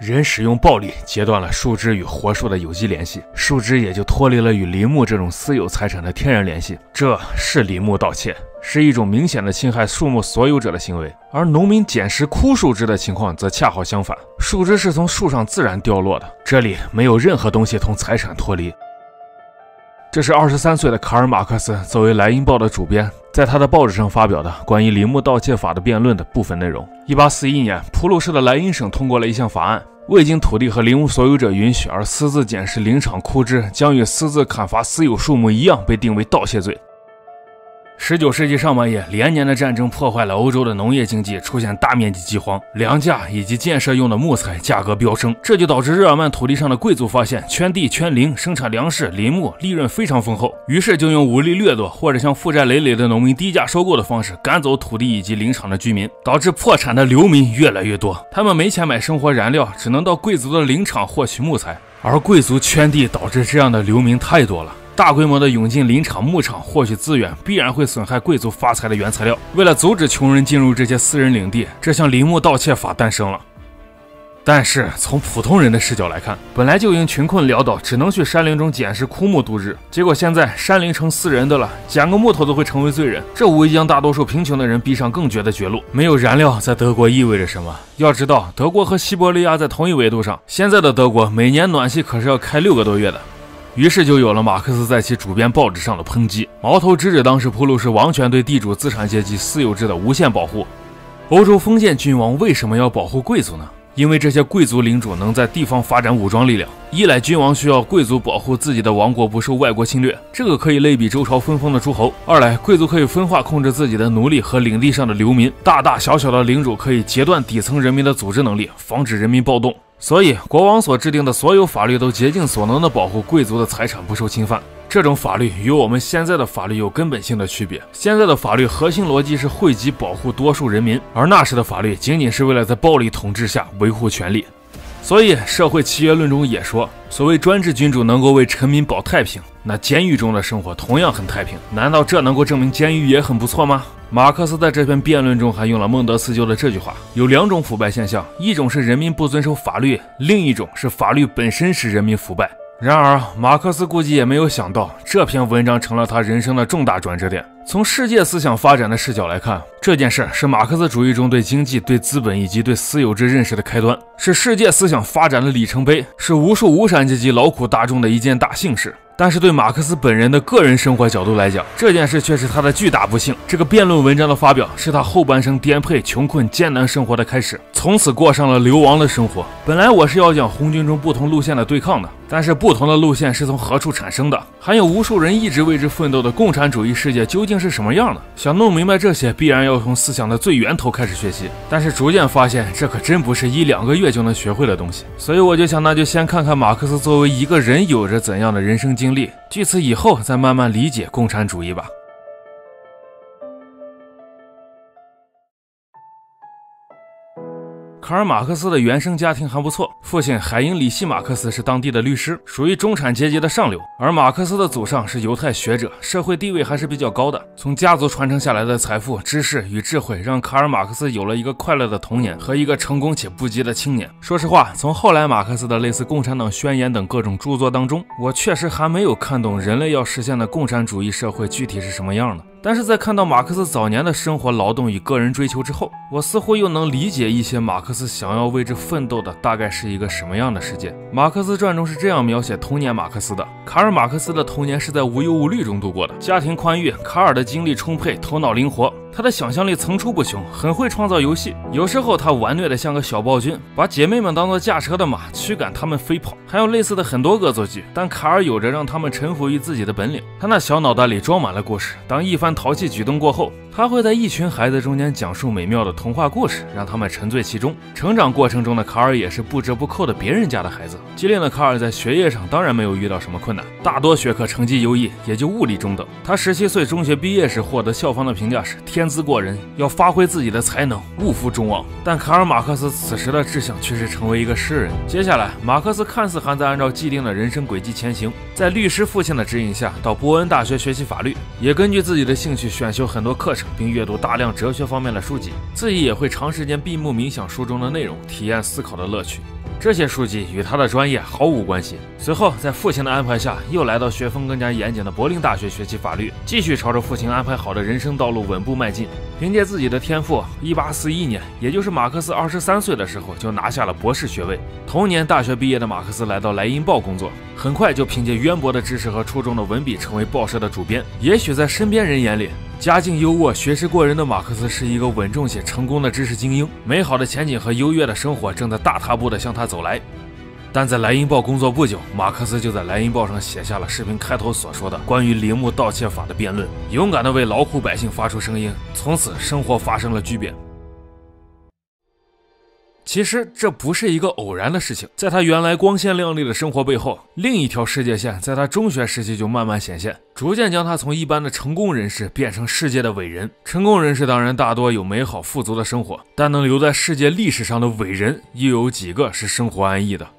人使用暴力截断了树枝与活树的有机联系，树枝也就脱离了与林木这种私有财产的天然联系。这是林木盗窃，是一种明显的侵害树木所有者的行为。而农民捡拾枯树枝的情况则恰好相反，树枝是从树上自然掉落的，这里没有任何东西同财产脱离。这是二十三岁的卡尔·马克思作为《莱茵报》的主编，在他的报纸上发表的关于林木盗窃法的辩论的部分内容。一八四一年，普鲁士的莱茵省通过了一项法案，未经土地和林务所有者允许而私自捡拾林场枯枝，将与私自砍伐私有树木一样被定为盗窃罪。十九世纪上半叶，连年的战争破坏了欧洲的农业经济，出现大面积饥荒，粮价以及建设用的木材价格飙升，这就导致日耳曼土地上的贵族发现圈地圈林生产粮食林木利润非常丰厚，于是就用武力掠夺或者向负债累累的农民低价收购的方式赶走土地以及林场的居民，导致破产的流民越来越多，他们没钱买生活燃料，只能到贵族的林场获取木材，而贵族圈地导致这样的流民太多了。大规模的涌进林场、牧场获取资源，必然会损害贵族发财的原材料。为了阻止穷人进入这些私人领地，这项林木盗窃法诞生了。但是从普通人的视角来看，本来就因穷困潦倒，只能去山林中捡拾枯木度日，结果现在山林成私人的了，捡个木头都会成为罪人，这无疑将大多数贫穷的人逼上更绝的绝路。没有燃料在德国意味着什么？要知道，德国和西伯利亚在同一纬度上，现在的德国每年暖气可是要开六个多月的。于是就有了马克思在其主编报纸上的抨击，矛头直指当时普鲁士王权对地主资产阶级私有制的无限保护。欧洲封建君王为什么要保护贵族呢？因为这些贵族领主能在地方发展武装力量，一来君王需要贵族保护自己的王国不受外国侵略，这个可以类比周朝分封的诸侯；二来贵族可以分化控制自己的奴隶和领地上的流民，大大小小的领主可以截断底层人民的组织能力，防止人民暴动。所以国王所制定的所有法律都竭尽所能地保护贵族的财产不受侵犯。这种法律与我们现在的法律有根本性的区别，现在的法律核心逻辑是惠及保护多数人民，而那时的法律仅仅是为了在暴力统治下维护权力。所以社会契约论中也说，所谓专制君主能够为臣民保太平，那监狱中的生活同样很太平，难道这能够证明监狱也很不错吗？马克思在这篇辩论中还用了孟德斯鸠的这句话，有两种腐败现象，一种是人民不遵守法律，另一种是法律本身使人民腐败。然而马克思估计也没有想到，这篇文章成了他人生的重大转折点。从世界思想发展的视角来看，这件事是马克思主义中对经济、对资本以及对私有制认识的开端，是世界思想发展的里程碑，是无数无产阶级劳苦大众的一件大幸事。但是对马克思本人的个人生活角度来讲，这件事却是他的巨大不幸。这个辩论文章的发表是他后半生颠沛穷困艰难生活的开始，从此过上了流亡的生活。本来我是要讲红军中不同路线的对抗的，但是不同的路线是从何处产生的，还有无数人一直为之奋斗的共产主义世界究竟是什么样的。想弄明白这些，必然要从思想的最源头开始学习，但是逐渐发现这可真不是一两个月就能学会的东西。所以我就想，那就先看看马克思作为一个人有着怎样的人生经历，据此以后再慢慢理解共产主义吧。卡尔·马克思的原生家庭还不错，父亲海因里希·马克思是当地的律师，属于中产阶级的上流，而马克思的祖上是犹太学者，社会地位还是比较高的。从家族传承下来的财富、知识与智慧，让卡尔·马克思有了一个快乐的童年和一个成功且不羁的青年。说实话，从后来马克思的类似《共产党宣言》等各种著作当中，我确实还没有看懂人类要实现的共产主义社会具体是什么样的。但是在看到马克思早年的生活、劳动与个人追求之后，我似乎又能理解一些马克思想要为之奋斗的大概是一个什么样的世界。马克思传中是这样描写童年马克思的：卡尔·马克思的童年是在无忧无虑中度过的，家庭宽裕，卡尔的精力充沛，头脑灵活。他的想象力层出不穷，很会创造游戏。有时候他玩虐的像个小暴君，把姐妹们当作驾车的马，驱赶他们飞跑。还有类似的很多恶作剧，但卡尔有着让他们臣服于自己的本领。他那小脑袋里装满了故事，当一番淘气举动过后，他会在一群孩子中间讲述美妙的童话故事，让他们沉醉其中。成长过程中的卡尔也是不折不扣的别人家的孩子。机灵的卡尔在学业上当然没有遇到什么困难，大多学科成绩优异，也就物理中等。他十七岁中学毕业时获得校方的评价是天资过人，要发挥自己的才能，勿负众望。但卡尔·马克思此时的志向却是成为一个诗人。接下来，马克思看似还在按照既定的人生轨迹前行，在律师父亲的指引下，到伯恩大学学习法律，也根据自己的兴趣选修很多课程，并阅读大量哲学方面的书籍，自己也会长时间闭目冥想书中的内容，体验思考的乐趣。 这些书籍与他的专业毫无关系。随后，在父亲的安排下，又来到学风更加严谨的柏林大学学习法律，继续朝着父亲安排好的人生道路稳步迈进。凭借自己的天赋，一八四一年，也就是马克思二十三岁的时候，就拿下了博士学位。同年大学毕业的马克思来到莱茵报工作，很快就凭借渊博的知识和出众的文笔，成为报社的主编。也许在身边人眼里，家境优渥、学识过人的马克思是一个稳重且成功的知识精英，美好的前景和优越的生活正在大踏步地向他走来。但在莱茵报工作不久，马克思就在莱茵报上写下了视频开头所说的关于铃木盗窃法的辩论，勇敢地为劳苦百姓发出声音，从此生活发生了巨变。其实这不是一个偶然的事情，在他原来光鲜亮丽的生活背后，另一条世界线在他中学时期就慢慢显现，逐渐将他从一般的成功人士变成世界的伟人。成功人士当然大多有美好富足的生活，但能留在世界历史上的伟人又有几个是生活安逸的？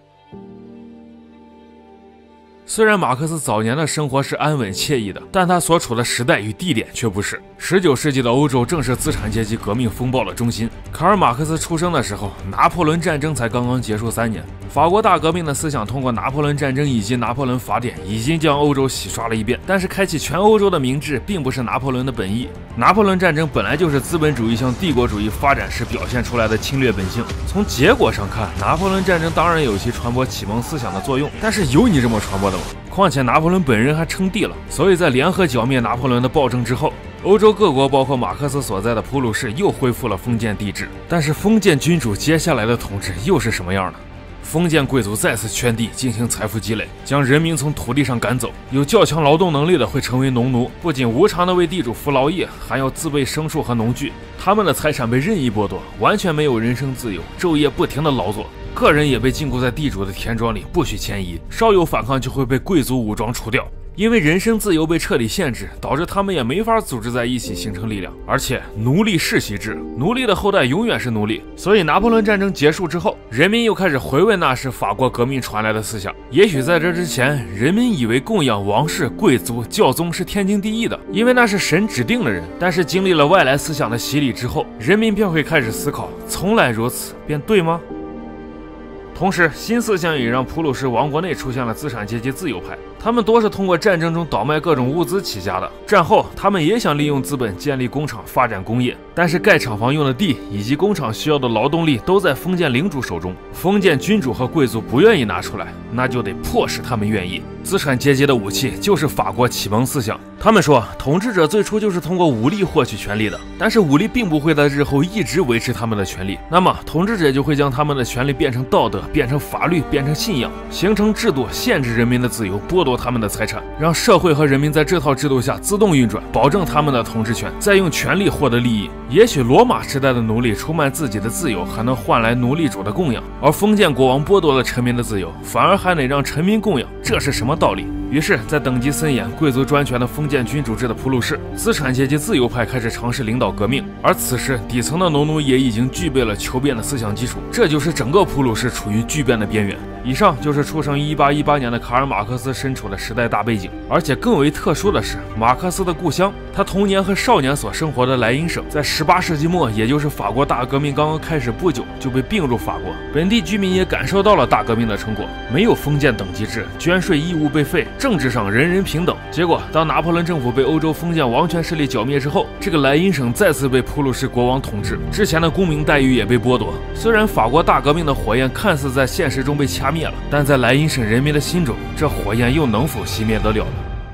虽然马克思早年的生活是安稳惬意的，但他所处的时代与地点却不是。十九世纪的欧洲正是资产阶级革命风暴的中心。卡尔马克思出生的时候，拿破仑战争才刚刚结束三年。法国大革命的思想通过拿破仑战争以及拿破仑法典，已经将欧洲洗刷了一遍。但是开启全欧洲的明智，并不是拿破仑的本意。拿破仑战争本来就是资本主义向帝国主义发展时表现出来的侵略本性。从结果上看，拿破仑战争当然有其传播启蒙思想的作用，但是有你这么传播的吗？况且拿破仑本人还称帝了，所以在联合剿灭拿破仑的暴政之后，欧洲各国包括马克思所在的普鲁士又恢复了封建帝制。但是封建君主接下来的统治又是什么样的？封建贵族再次圈地进行财富积累，将人民从土地上赶走。有较强劳动能力的会成为农奴，不仅无偿的为地主服劳役，还要自备牲畜和农具。他们的财产被任意剥夺，完全没有人身自由，昼夜不停的劳作。个人也被禁锢在地主的田庄里，不许迁移，稍有反抗就会被贵族武装除掉。因为人身自由被彻底限制，导致他们也没法组织在一起形成力量。而且奴隶世袭制，奴隶的后代永远是奴隶。所以拿破仑战争结束之后，人民又开始回味那时法国革命传来的思想。也许在这之前，人民以为供养王室、贵族、教宗是天经地义的，因为那是神指定的人。但是经历了外来思想的洗礼之后，人民便会开始思考，从来如此便对吗？同时，新思想也让普鲁士王国内出现了资产阶级自由派，他们多是通过战争中倒卖各种物资起家的。战后，他们也想利用资本建立工厂、发展工业，但是盖厂房用的地以及工厂需要的劳动力都在封建领主手中，封建君主和贵族不愿意拿出来，那就得迫使他们愿意。资产阶级的武器就是法国启蒙思想。他们说，统治者最初就是通过武力获取权力的，但是武力并不会在日后一直维持他们的权利。那么，统治者就会将他们的权利变成道德，变成法律，变成信仰，形成制度，限制人民的自由，剥夺他们的财产，让社会和人民在这套制度下自动运转，保证他们的统治权，再用权力获得利益。也许罗马时代的奴隶出卖自己的自由，还能换来奴隶主的供养，而封建国王剥夺了臣民的自由，反而还得让臣民供养，这是什么道理？于是，在等级森严、贵族专权的封建君主制的普鲁士，资产阶级自由派开始尝试领导革命，而此时底层的农奴也已经具备了求变的思想基础，这就是整个普鲁士处于巨变的边缘。以上就是出生于一八一八年的卡尔马克思身处的时代大背景，而且更为特殊的是，马克思的故乡，他童年和少年所生活的莱茵省，在十八世纪末，也就是法国大革命刚刚开始不久，就被并入法国。本地居民也感受到了大革命的成果，没有封建等级制，捐税义务被废，政治上人人平等。结果，当拿破仑政府被欧洲封建王权势力剿灭之后，这个莱茵省再次被普鲁士国王统治，之前的公民待遇也被剥夺。虽然法国大革命的火焰看似在现实中被掐灭了，但在莱茵省人民的心中，这火焰又能否熄灭得了呢？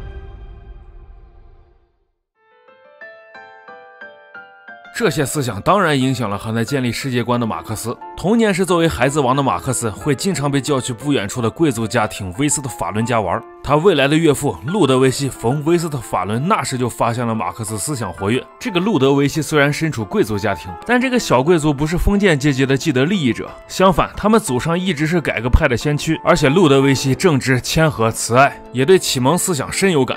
这些思想当然影响了还在建立世界观的马克思。童年时作为孩子王的马克思，会经常被叫去不远处的贵族家庭威斯特法伦家玩。他未来的岳父路德维希·冯·威斯特法伦那时就发现了马克思思想活跃。这个路德维希虽然身处贵族家庭，但这个小贵族不是封建阶级的既得利益者，相反，他们祖上一直是改革派的先驱。而且路德维希正直、谦和、慈爱，也对启蒙思想深有感触。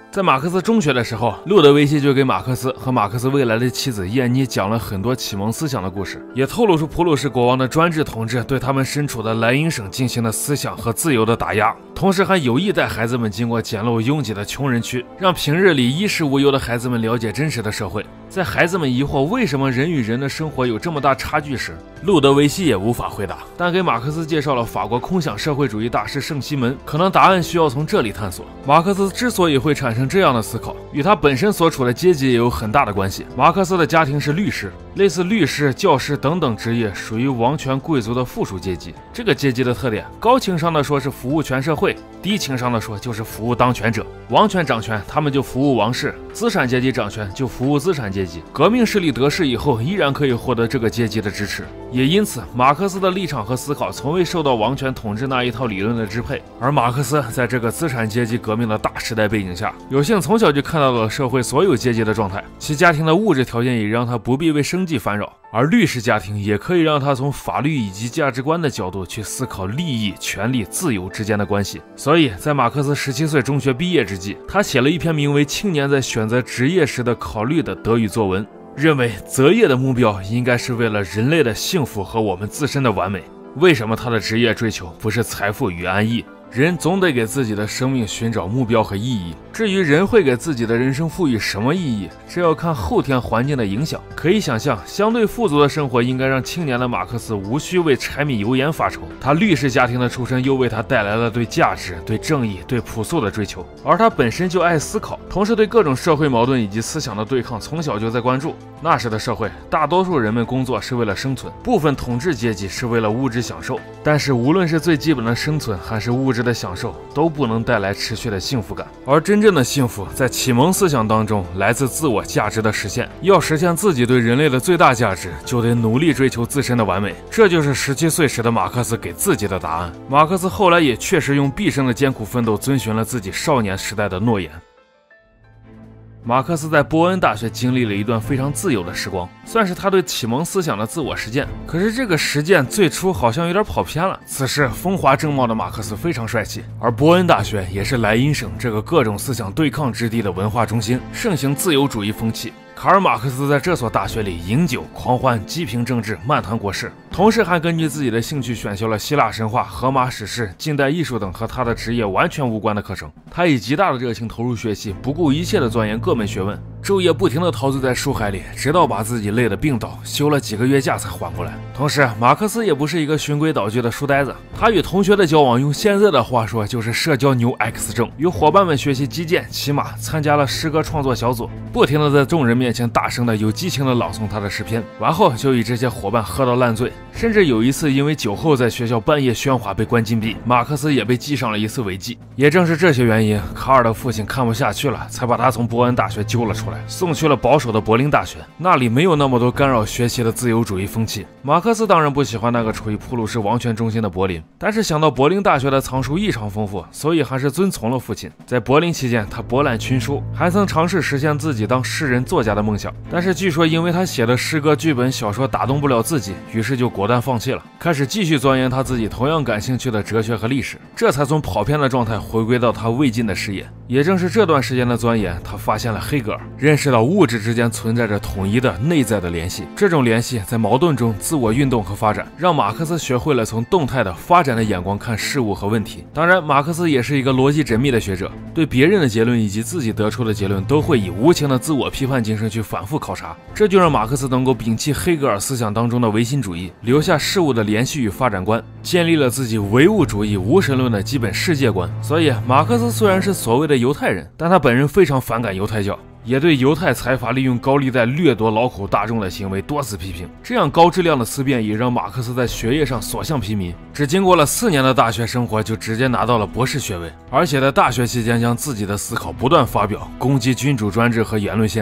在马克思中学的时候，路德维希就给马克思和马克思未来的妻子燕妮讲了很多启蒙思想的故事，也透露出普鲁士国王的专制统治对他们身处的莱茵省进行的思想和自由的打压，同时还有意带孩子们经过简陋拥挤的穷人区，让平日里衣食无忧的孩子们了解真实的社会。在孩子们疑惑为什么人与人的生活有这么大差距时，路德维希也无法回答，但给马克思介绍了法国空想社会主义大师圣西门，可能答案需要从这里探索。马克思之所以会产生这样的思考，与他本身所处的阶级也有很大的关系。马克思的家庭是律师，类似律师、教师等等职业属于王权贵族的附属阶级。这个阶级的特点，高情商的说是服务全社会，低情商的说就是服务当权者。王权掌权，他们就服务王室；资产阶级掌权，就服务资产阶级。革命势力得势以后，依然可以获得这个阶级的支持。也因此，马克思的立场和思考从未受到王权统治那一套理论的支配。而马克思在这个资产阶级革命的大时代背景下，有幸从小就看到了社会所有阶级的状态，其家庭的物质条件也让他不必为生计烦扰。而律师家庭也可以让他从法律以及价值观的角度去思考利益、权利、自由之间的关系。所以在马克思十七岁中学毕业之际，他写了一篇名为《青年在选择职业时的考虑》的德语作文，认为择业的目标应该是为了人类的幸福和我们自身的完美。为什么他的职业追求不是财富与安逸？人总得给自己的生命寻找目标和意义。至于人会给自己的人生赋予什么意义，这要看后天环境的影响。可以想象，相对富足的生活应该让青年的马克思无需为柴米油盐发愁。他律师家庭的出身又为他带来了对价值、对正义、对朴素的追求。而他本身就爱思考，同时对各种社会矛盾以及思想的对抗从小就在关注。那时的社会，大多数人们工作是为了生存，部分统治阶级是为了物质享受。但是无论是最基本的生存还是物质的享受，都不能带来持续的幸福感。而真正的幸福在启蒙思想当中来自自我价值的实现。要实现自己对人类的最大价值，就得努力追求自身的完美。这就是十七岁时的马克思给自己的答案。马克思后来也确实用毕生的艰苦奋斗遵循了自己少年时代的诺言。马克思在波恩大学经历了一段非常自由的时光，算是他对启蒙思想的自我实践。可是这个实践最初好像有点跑偏了。此时风华正茂的马克思非常帅气，而波恩大学也是莱茵省这个各种思想对抗之地的文化中心，盛行自由主义风气。卡尔马克思在这所大学里饮酒狂欢，激评政治，漫谈国事，同时还根据自己的兴趣选修了希腊神话、荷马史诗、近代艺术等和他的职业完全无关的课程。他以极大的热情投入学习，不顾一切地钻研各门学问，昼夜不停地陶醉在书海里，直到把自己累得病倒，休了几个月假才缓过来。同时，马克思也不是一个循规蹈矩的书呆子，他与同学的交往，用现在的话说就是社交牛 X 症，与伙伴们学习击剑、骑马，参加了诗歌创作小组，不停地在众人面前大声的有激情的朗诵他的诗篇，完后就与这些伙伴喝到烂醉，甚至有一次因为酒后在学校半夜喧哗被关禁闭，马克思也被记上了一次违纪。也正是这些原因，卡尔的父亲看不下去了，才把他从伯恩大学揪了出来，送去了保守的柏林大学，那里没有那么多干扰学习的自由主义风气。马克思当然不喜欢那个处于普鲁士王权中心的柏林，但是想到柏林大学的藏书异常丰富，所以还是遵从了父亲。在柏林期间，他博览群书，还曾尝试实现自己当诗人作家的梦想，但是据说因为他写的诗歌、剧本、小说打动不了自己，于是就果断放弃了，开始继续钻研他自己同样感兴趣的哲学和历史，这才从跑偏的状态回归到他未尽的事业。也正是这段时间的钻研，他发现了黑格尔，认识到物质之间存在着统一的内在的联系，这种联系在矛盾中自我运动和发展，让马克思学会了从动态的发展的眼光看事物和问题。当然，马克思也是一个逻辑缜密的学者，对别人的结论以及自己得出的结论都会以无情的自我批判精神去反复考察，这就让马克思能够摒弃黑格尔思想当中的唯心主义，留下事物的联系与发展观，建立了自己唯物主义无神论的基本世界观。所以马克思虽然是所谓的犹太人，但他本人非常反感犹太教，也对犹太财阀利用高利贷掠夺劳苦大众的行为多次批评。这样高质量的思辨也让马克思在学业上所向披靡，只经过了四年的大学生活就直接拿到了博士学位，而且在大学期间将自己的思考不断发表，攻击君主专制和言论限制。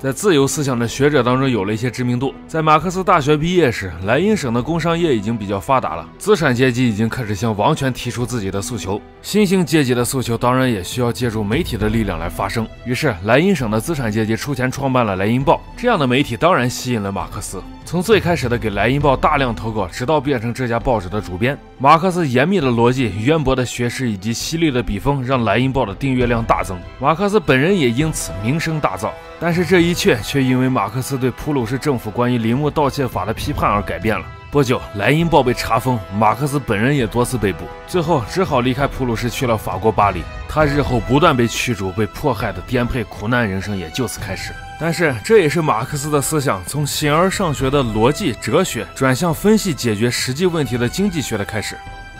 在自由思想的学者当中有了一些知名度。在马克思大学毕业时，莱茵省的工商业已经比较发达了，资产阶级已经开始向王权提出自己的诉求。新兴阶级的诉求当然也需要借助媒体的力量来发声。于是，莱茵省的资产阶级出钱创办了《莱茵报》，这样的媒体当然吸引了马克思。从最开始的给《莱茵报》大量投稿，直到变成这家报纸的主编，马克思严密的逻辑、渊博的学识以及犀利的笔锋，让《莱茵报》的订阅量大增。马克思本人也因此名声大噪。但是这一切却因为马克思对普鲁士政府关于铃木盗窃法的批判而改变了。不久，《莱茵报》被查封，马克思本人也多次被捕，最后只好离开普鲁士去了法国巴黎。他日后不断被驱逐、被迫害的颠沛苦难人生也就此开始。但是这也是马克思的思想从形而上学的逻辑哲学转向分析解决实际问题的经济学的开始。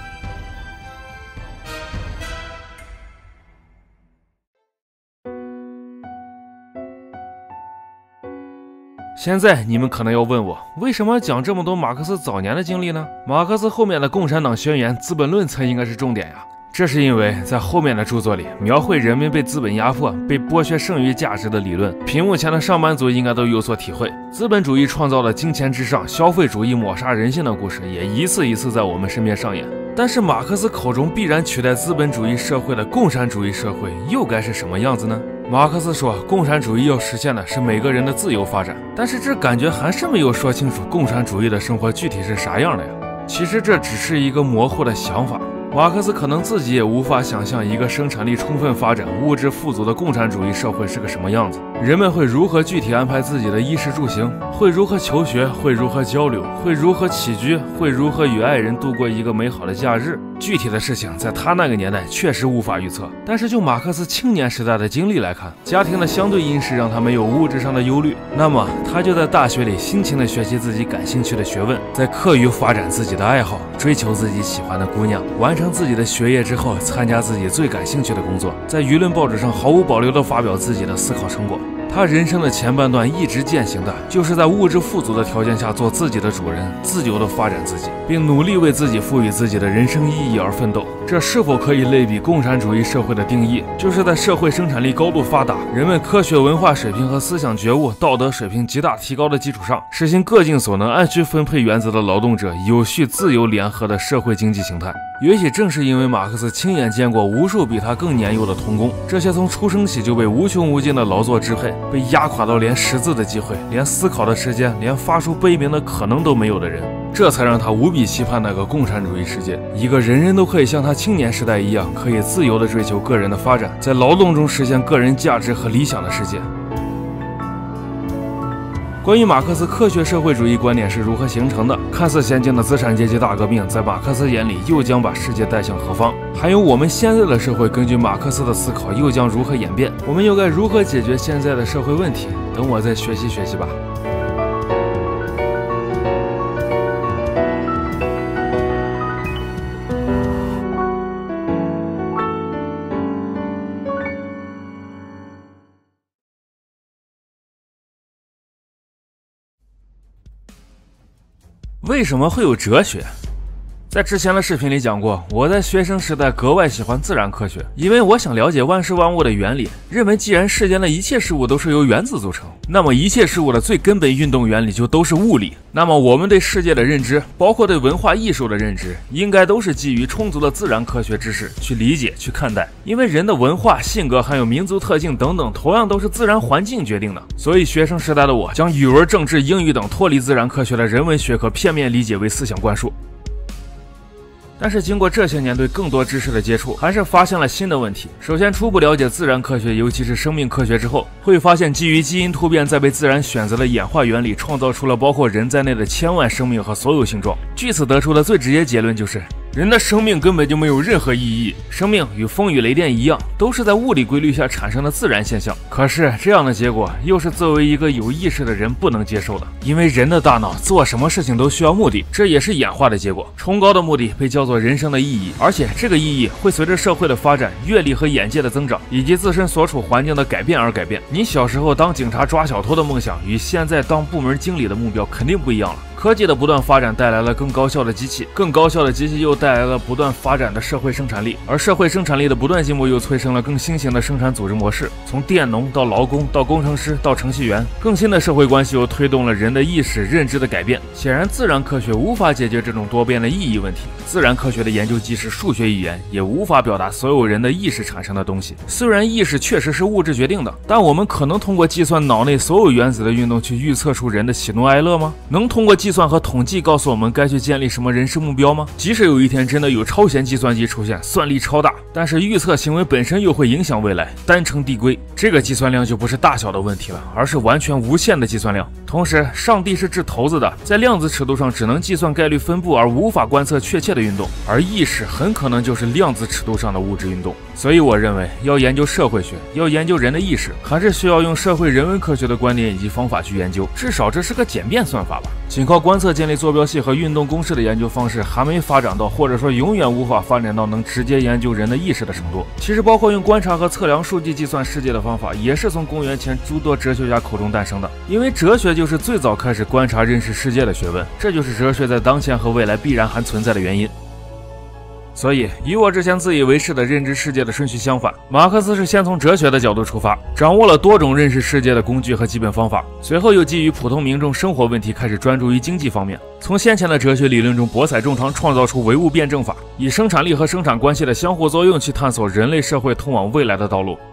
现在你们可能要问我，为什么讲这么多马克思早年的经历呢？马克思后面的《共产党宣言》《资本论》才应该是重点呀。这是因为在后面的著作里描绘人民被资本压迫、被剥削剩余价值的理论，屏幕前的上班族应该都有所体会。资本主义创造的金钱至上、消费主义抹杀人性的故事，也一次一次在我们身边上演。但是马克思口中必然取代资本主义社会的共产主义社会，又该是什么样子呢？马克思说，共产主义要实现的是每个人的自由发展，但是这感觉还是没有说清楚共产主义的生活具体是啥样的呀。其实这只是一个模糊的想法。马克思可能自己也无法想象一个生产力充分发展、物质富足的共产主义社会是个什么样子，人们会如何具体安排自己的衣食住行，会如何求学，会如何交流，会如何起居，会如何与爱人度过一个美好的假日。具体的事情在他那个年代确实无法预测，但是就马克思青年时代的经历来看，家庭的相对殷实让他没有物质上的忧虑，那么他就在大学里辛勤地学习自己感兴趣的学问，在课余发展自己的爱好，追求自己喜欢的姑娘，完成自己的学业之后，参加自己最感兴趣的工作，在舆论报纸上毫无保留地发表自己的思考成果。他人生的前半段一直践行的就是在物质富足的条件下做自己的主人，自由地发展自己，并努力为自己赋予自己的人生意义而奋斗。这是否可以类比共产主义社会的定义？就是在社会生产力高度发达，人们科学文化水平和思想觉悟、道德水平极大提高的基础上，实行各尽所能、按需分配原则的劳动者有序、自由、联合的社会经济形态。也许正是因为马克思亲眼见过无数比他更年幼的童工，这些从出生起就被无穷无尽的劳作支配，被压垮到连识字的机会、连思考的时间、连发出悲鸣的可能都没有的人，这才让他无比期盼那个共产主义世界，一个人人都可以像他青年时代一样，可以自由地追求个人的发展，在劳动中实现个人价值和理想的世界。关于马克思科学社会主义观点是如何形成的，看似先进的资产阶级大革命在马克思眼里又将把世界带向何方，还有我们现在的社会根据马克思的思考又将如何演变，我们又该如何解决现在的社会问题，等我再学习学习吧。为什么会有哲学？在之前的视频里讲过，我在学生时代格外喜欢自然科学，因为我想了解万事万物的原理，认为既然世间的一切事物都是由原子组成，那么一切事物的最根本运动原理就都是物理。那么我们对世界的认知，包括对文化艺术的认知，应该都是基于充足的自然科学知识去理解去看待，因为人的文化、性格还有民族特性等等，同样都是自然环境决定的。所以学生时代的我将语文、政治、英语等脱离自然科学的人文学科片面理解为思想灌输。但是经过这些年对更多知识的接触，还是发现了新的问题。首先，初步了解自然科学，尤其是生命科学之后，会发现基于基因突变在被自然选择的演化原理，创造出了包括人在内的千万生命和所有性状。据此得出的最直接结论就是，人的生命根本就没有任何意义，生命与风与雷电一样，都是在物理规律下产生的自然现象。可是这样的结果又是作为一个有意识的人不能接受的，因为人的大脑做什么事情都需要目的，这也是演化的结果。崇高的目的被叫做人生的意义，而且这个意义会随着社会的发展、阅历和眼界的增长，以及自身所处环境的改变而改变。你小时候当警察抓小偷的梦想，与现在当部门经理的目标肯定不一样了。 科技的不断发展带来了更高效的机器，更高效的机器又带来了不断发展的社会生产力，而社会生产力的不断进步又催生了更新型的生产组织模式，从佃农到劳工到工程师到程序员，更新的社会关系又推动了人的意识认知的改变。显然，自然科学无法解决这种多变的意义问题，自然科学的研究即使数学语言，也无法表达所有人的意识产生的东西。虽然意识确实是物质决定的，但我们可能通过计算脑内所有原子的运动去预测出人的喜怒哀乐吗？能通过计算和统计告诉我们该去建立什么人生目标吗？即使有一天真的有超弦计算机出现，算力超大，但是预测行为本身又会影响未来，单程递归，这个计算量就不是大小的问题了，而是完全无限的计算量。同时，上帝是掷骰子的，在量子尺度上只能计算概率分布，而无法观测确切的运动，而意识很可能就是量子尺度上的物质运动。所以我认为，要研究社会学，要研究人的意识，还是需要用社会人文科学的观点以及方法去研究，至少这是个简便算法吧。仅靠观测建立坐标系和运动公式的研究方式还没发展到，或者说永远无法发展到能直接研究人的意识的程度。其实包括用观察和测量数据计算世界的方法，也是从公元前诸多哲学家口中诞生的。因为哲学就是最早开始观察认识世界的学问，这就是哲学在当前和未来必然还存在的原因。所以，与我之前自以为是的认知世界的顺序相反，马克思是先从哲学的角度出发，掌握了多种认识世界的工具和基本方法，随后又基于普通民众生活问题开始专注于经济方面，从先前的哲学理论中博采众长，创造出唯物辩证法，以生产力和生产关系的相互作用去探索人类社会通往未来的道路。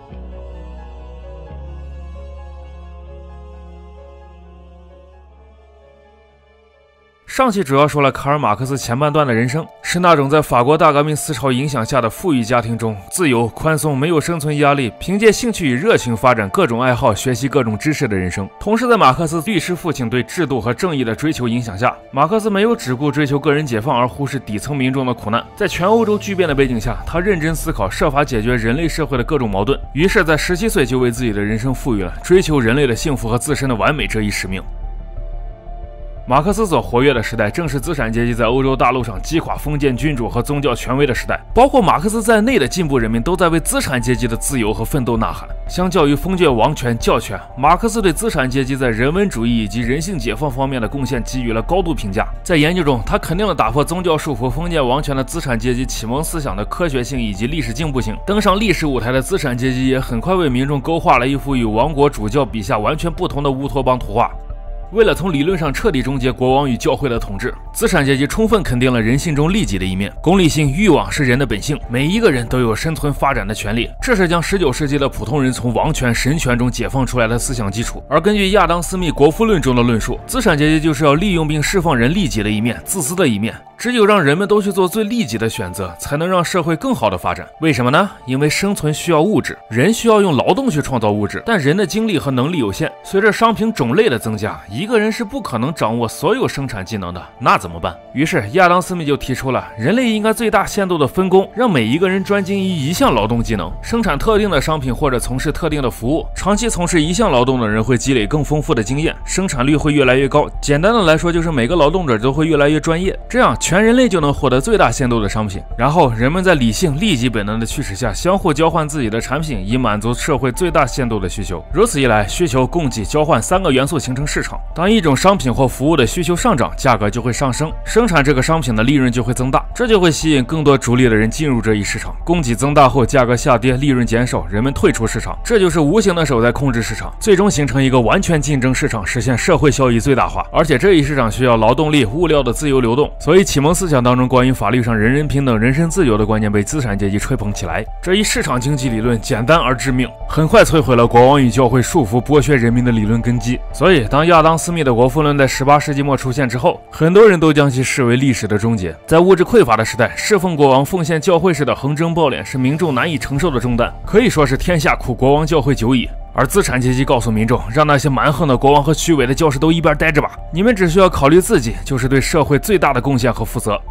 上期主要说了卡尔马克思前半段的人生，是那种在法国大革命思潮影响下的富裕家庭中，自由、宽松，没有生存压力，凭借兴趣与热情发展各种爱好，学习各种知识的人生。同时，在马克思律师父亲对制度和正义的追求影响下，马克思没有只顾追求个人解放而忽视底层民众的苦难。在全欧洲巨变的背景下，他认真思考，设法解决人类社会的各种矛盾。于是，在十七岁就为自己的人生赋予了追求人类的幸福和自身的完美这一使命。马克思所活跃的时代，正是资产阶级在欧洲大陆上击垮封建君主和宗教权威的时代。包括马克思在内的进步人民都在为资产阶级的自由和奋斗呐喊。相较于封建王权、教权，马克思对资产阶级在人文主义以及人性解放方面的贡献给予了高度评价。在研究中，他肯定了打破宗教束缚、封建王权的资产阶级启蒙思想的科学性以及历史进步性。登上历史舞台的资产阶级也很快为民众勾画了一幅与王国主教笔下完全不同的乌托邦图画。为了从理论上彻底终结国王与教会的统治，资产阶级充分肯定了人性中利己的一面。功利性、欲望是人的本性，每一个人都有生存发展的权利，这是将十九世纪的普通人从王权、神权中解放出来的思想基础。而根据亚当·斯密《国富论》中的论述，资产阶级就是要利用并释放人利己的一面、自私的一面。只有让人们都去做最利己的选择，才能让社会更好的发展。为什么呢？因为生存需要物质，人需要用劳动去创造物质，但人的精力和能力有限，随着商品种类的增加，一个人是不可能掌握所有生产技能的，那怎么办？于是亚当·斯密就提出了，人类应该最大限度的分工，让每一个人专精于一项劳动技能，生产特定的商品或者从事特定的服务。长期从事一项劳动的人会积累更丰富的经验，生产率会越来越高。简单的来说，就是每个劳动者都会越来越专业，这样全人类就能获得最大限度的商品。然后人们在理性、利己本能的驱使下，相互交换自己的产品，以满足社会最大限度的需求。如此一来，需求、供给、交换三个元素形成市场。当一种商品或服务的需求上涨，价格就会上升，生产这个商品的利润就会增大，这就会吸引更多逐利的人进入这一市场。供给增大后，价格下跌，利润减少，人们退出市场，这就是无形的手在控制市场，最终形成一个完全竞争市场，实现社会效益最大化。而且这一市场需要劳动力、物料的自由流动，所以启蒙思想当中关于法律上人人平等、人身自由的观念被资产阶级吹捧起来。这一市场经济理论简单而致命，很快摧毁了国王与教会束缚、剥削人民的理论根基。所以，当亚当·斯密的《国富论》在十八世纪末出现之后，很多人都将其视为历史的终结。在物质匮乏的时代，侍奉国王、奉献教会式的横征暴敛是民众难以承受的重担，可以说是天下苦，国王教会久矣。而资产阶级告诉民众，让那些蛮横的国王和虚伪的教士都一边待着吧，你们只需要考虑自己，就是对社会最大的贡献和负责。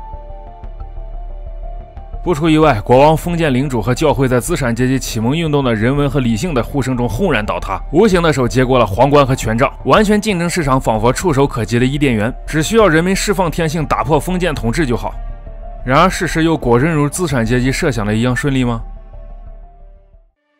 不出意外，国王、封建领主和教会在资产阶级启蒙运动的人文和理性的呼声中轰然倒塌，无形的手接过了皇冠和权杖，完全竞争市场仿佛触手可及的伊甸园，只需要人民释放天性，打破封建统治就好。然而事实又果真如资产阶级设想的一样顺利吗？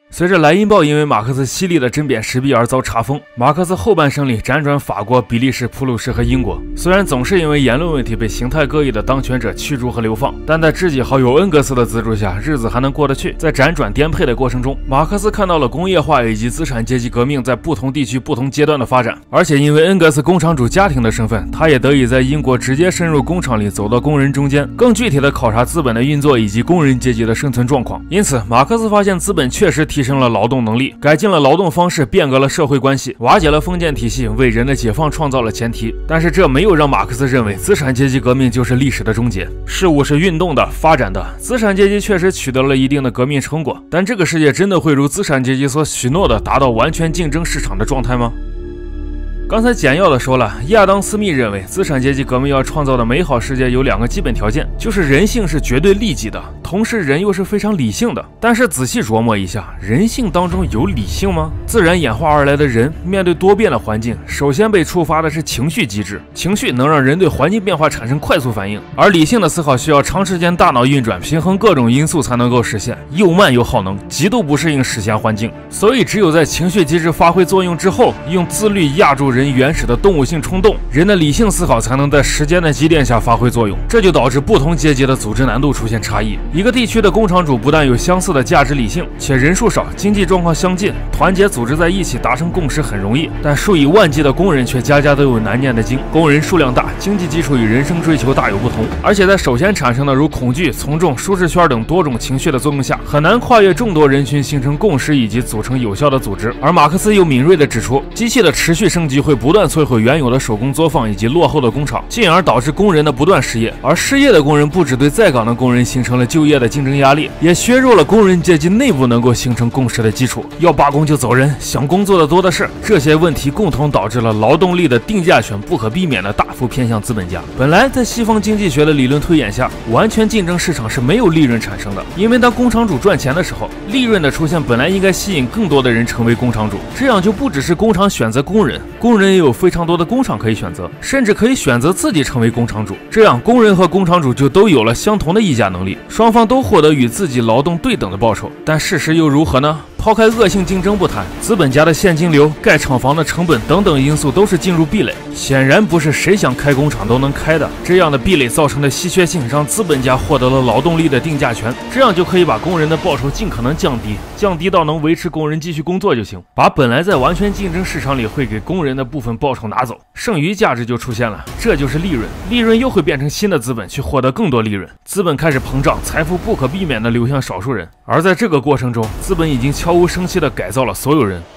随着莱茵豹因为马克思犀利的针砭时弊而遭查封，马克思后半生里辗转法国、比利时、普鲁士和英国。虽然总是因为言论问题被形态各异的当权者驱逐和流放，但在知己好友恩格斯的资助下，日子还能过得去。在辗转颠沛的过程中，马克思看到了工业化以及资产阶级革命在不同地区不同阶段的发展，而且因为恩格斯工厂主家庭的身份，他也得以在英国直接深入工厂里，走到工人中间，更具体的考察资本的运作以及工人阶级的生存状况。因此，马克思发现资本确实提升了劳动能力，改进了劳动方式，变革了社会关系，瓦解了封建体系，为人的解放创造了前提。但是这没有让马克思认为资产阶级革命就是历史的终结。事物是运动的、发展的，资产阶级确实取得了一定的革命成果，但这个世界真的会如资产阶级所许诺的达到完全竞争市场的状态吗？刚才简要的说了，亚当·斯密认为资产阶级革命要创造的美好世界有两个基本条件，就是人性是绝对利己的，同时人又是非常理性的。但是仔细琢磨一下，人性当中有理性吗？自然演化而来的人面对多变的环境，首先被触发的是情绪机制，情绪能让人对环境变化产生快速反应，而理性的思考需要长时间大脑运转，平衡各种因素才能够实现，又慢又耗能，极度不适应史前环境。所以只有在情绪机制发挥作用之后，用自律压住人原始的动物性冲动，人的理性思考才能在时间的积淀下发挥作用。这就导致不同阶级的组织难度出现差异。一个地区的工厂主不但有相似的价值理性，且人数少，经济状况相近，团结组织在一起达成共识很容易，但数以万计的工人却家家都有难念的经。工人数量大，经济基础与人生追求大有不同，而且在首先产生的如恐惧、从众、舒适圈等多种情绪的作用下，很难跨越众多人群形成共识以及组成有效的组织。而马克思又敏锐地指出，机器的持续升级会不断摧毁原有的手工作坊以及落后的工厂，进而导致工人的不断失业。而失业的工人不只对在岗的工人形成了就业的竞争压力，也削弱了工人阶级内部能够形成共识的基础。要罢工就走人，想工作的多的是。这些问题共同导致了劳动力的定价权不可避免的大幅偏向资本家。本来在西方经济学的理论推演下，完全竞争市场是没有利润产生的，因为当工厂主赚钱的时候，利润的出现本来应该吸引更多的人成为工厂主，这样就不只是工厂选择工人，工人也有非常多的工厂可以选择，甚至可以选择自己成为工厂主。这样工人和工厂主就都有了相同的议价能力，双方都获得与自己劳动对等的报酬。但事实又如何呢？抛开恶性竞争不谈，资本家的现金流、盖厂房的成本等等因素都是进入壁垒，显然不是谁想开工厂都能开的。这样的壁垒造成的稀缺性，让资本家获得了劳动力的定价权，这样就可以把工人的报酬尽可能降低，降低到能维持工人继续工作就行，把本来在完全竞争市场里会给工人的部分报酬拿走，剩余价值就出现了，这就是利润。利润又会变成新的资本去获得更多利润，资本开始膨胀，财富不可避免地流向少数人，而在这个过程中，资本已经悄无声息地改造了所有人。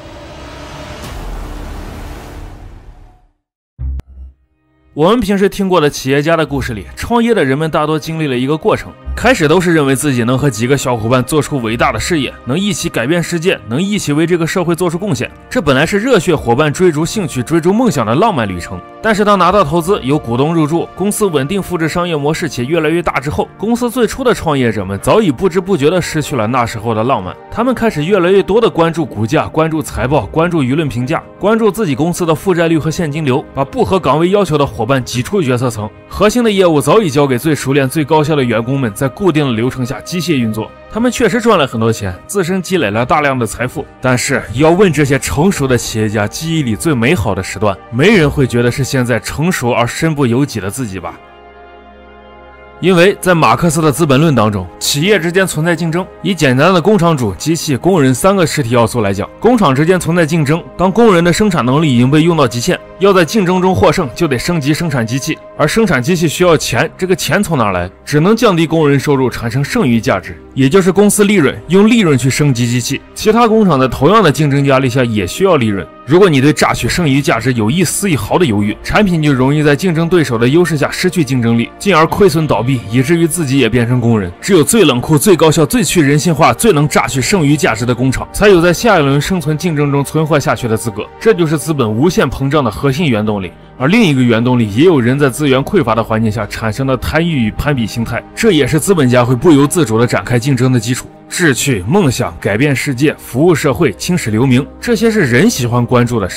我们平时听过的企业家的故事里，创业的人们大多经历了一个过程，开始都是认为自己能和几个小伙伴做出伟大的事业，能一起改变世界，能一起为这个社会做出贡献。这本来是热血伙伴追逐兴趣、追逐梦想的浪漫旅程。但是当拿到投资，有股东入驻，公司稳定复制商业模式且越来越大之后，公司最初的创业者们早已不知不觉地失去了那时候的浪漫。他们开始越来越多地关注股价、关注财报、关注舆论评价，关注自己公司的负债率和现金流，把不合岗位要求的伙伴挤出决策层。核心的业务早已交给最熟练、最高效的员工们，在固定的流程下机械运作。他们确实赚了很多钱，自身积累了大量的财富，但是要问这些成熟的企业家记忆里最美好的时段，没人会觉得是现在成熟而身不由己的自己吧。因为在马克思的《资本论》当中，企业之间存在竞争。以简单的工厂主、机器、工人三个实体要素来讲，工厂之间存在竞争。当工人的生产能力已经被用到极限，要在竞争中获胜，就得升级生产机器。而生产机器需要钱，这个钱从哪来？只能降低工人收入，产生剩余价值，也就是公司利润，用利润去升级机器。其他工厂在同样的竞争压力下也需要利润。如果你对榨取剩余价值有一丝一毫的犹豫，产品就容易在竞争对手的优势下失去竞争力，进而亏损倒闭，以至于自己也变成工人。只有最冷酷、最高效、最去人性化、最能榨取剩余价值的工厂，才有在下一轮生存竞争中存活下去的资格。这就是资本无限膨胀的核心原动力。而另一个原动力，也有人在资源匮乏的环境下产生的贪欲与攀比心态，这也是资本家会不由自主地展开竞争的基础。志趣、梦想、改变世界、服务社会、青史留名，这些是人喜欢关注的事情。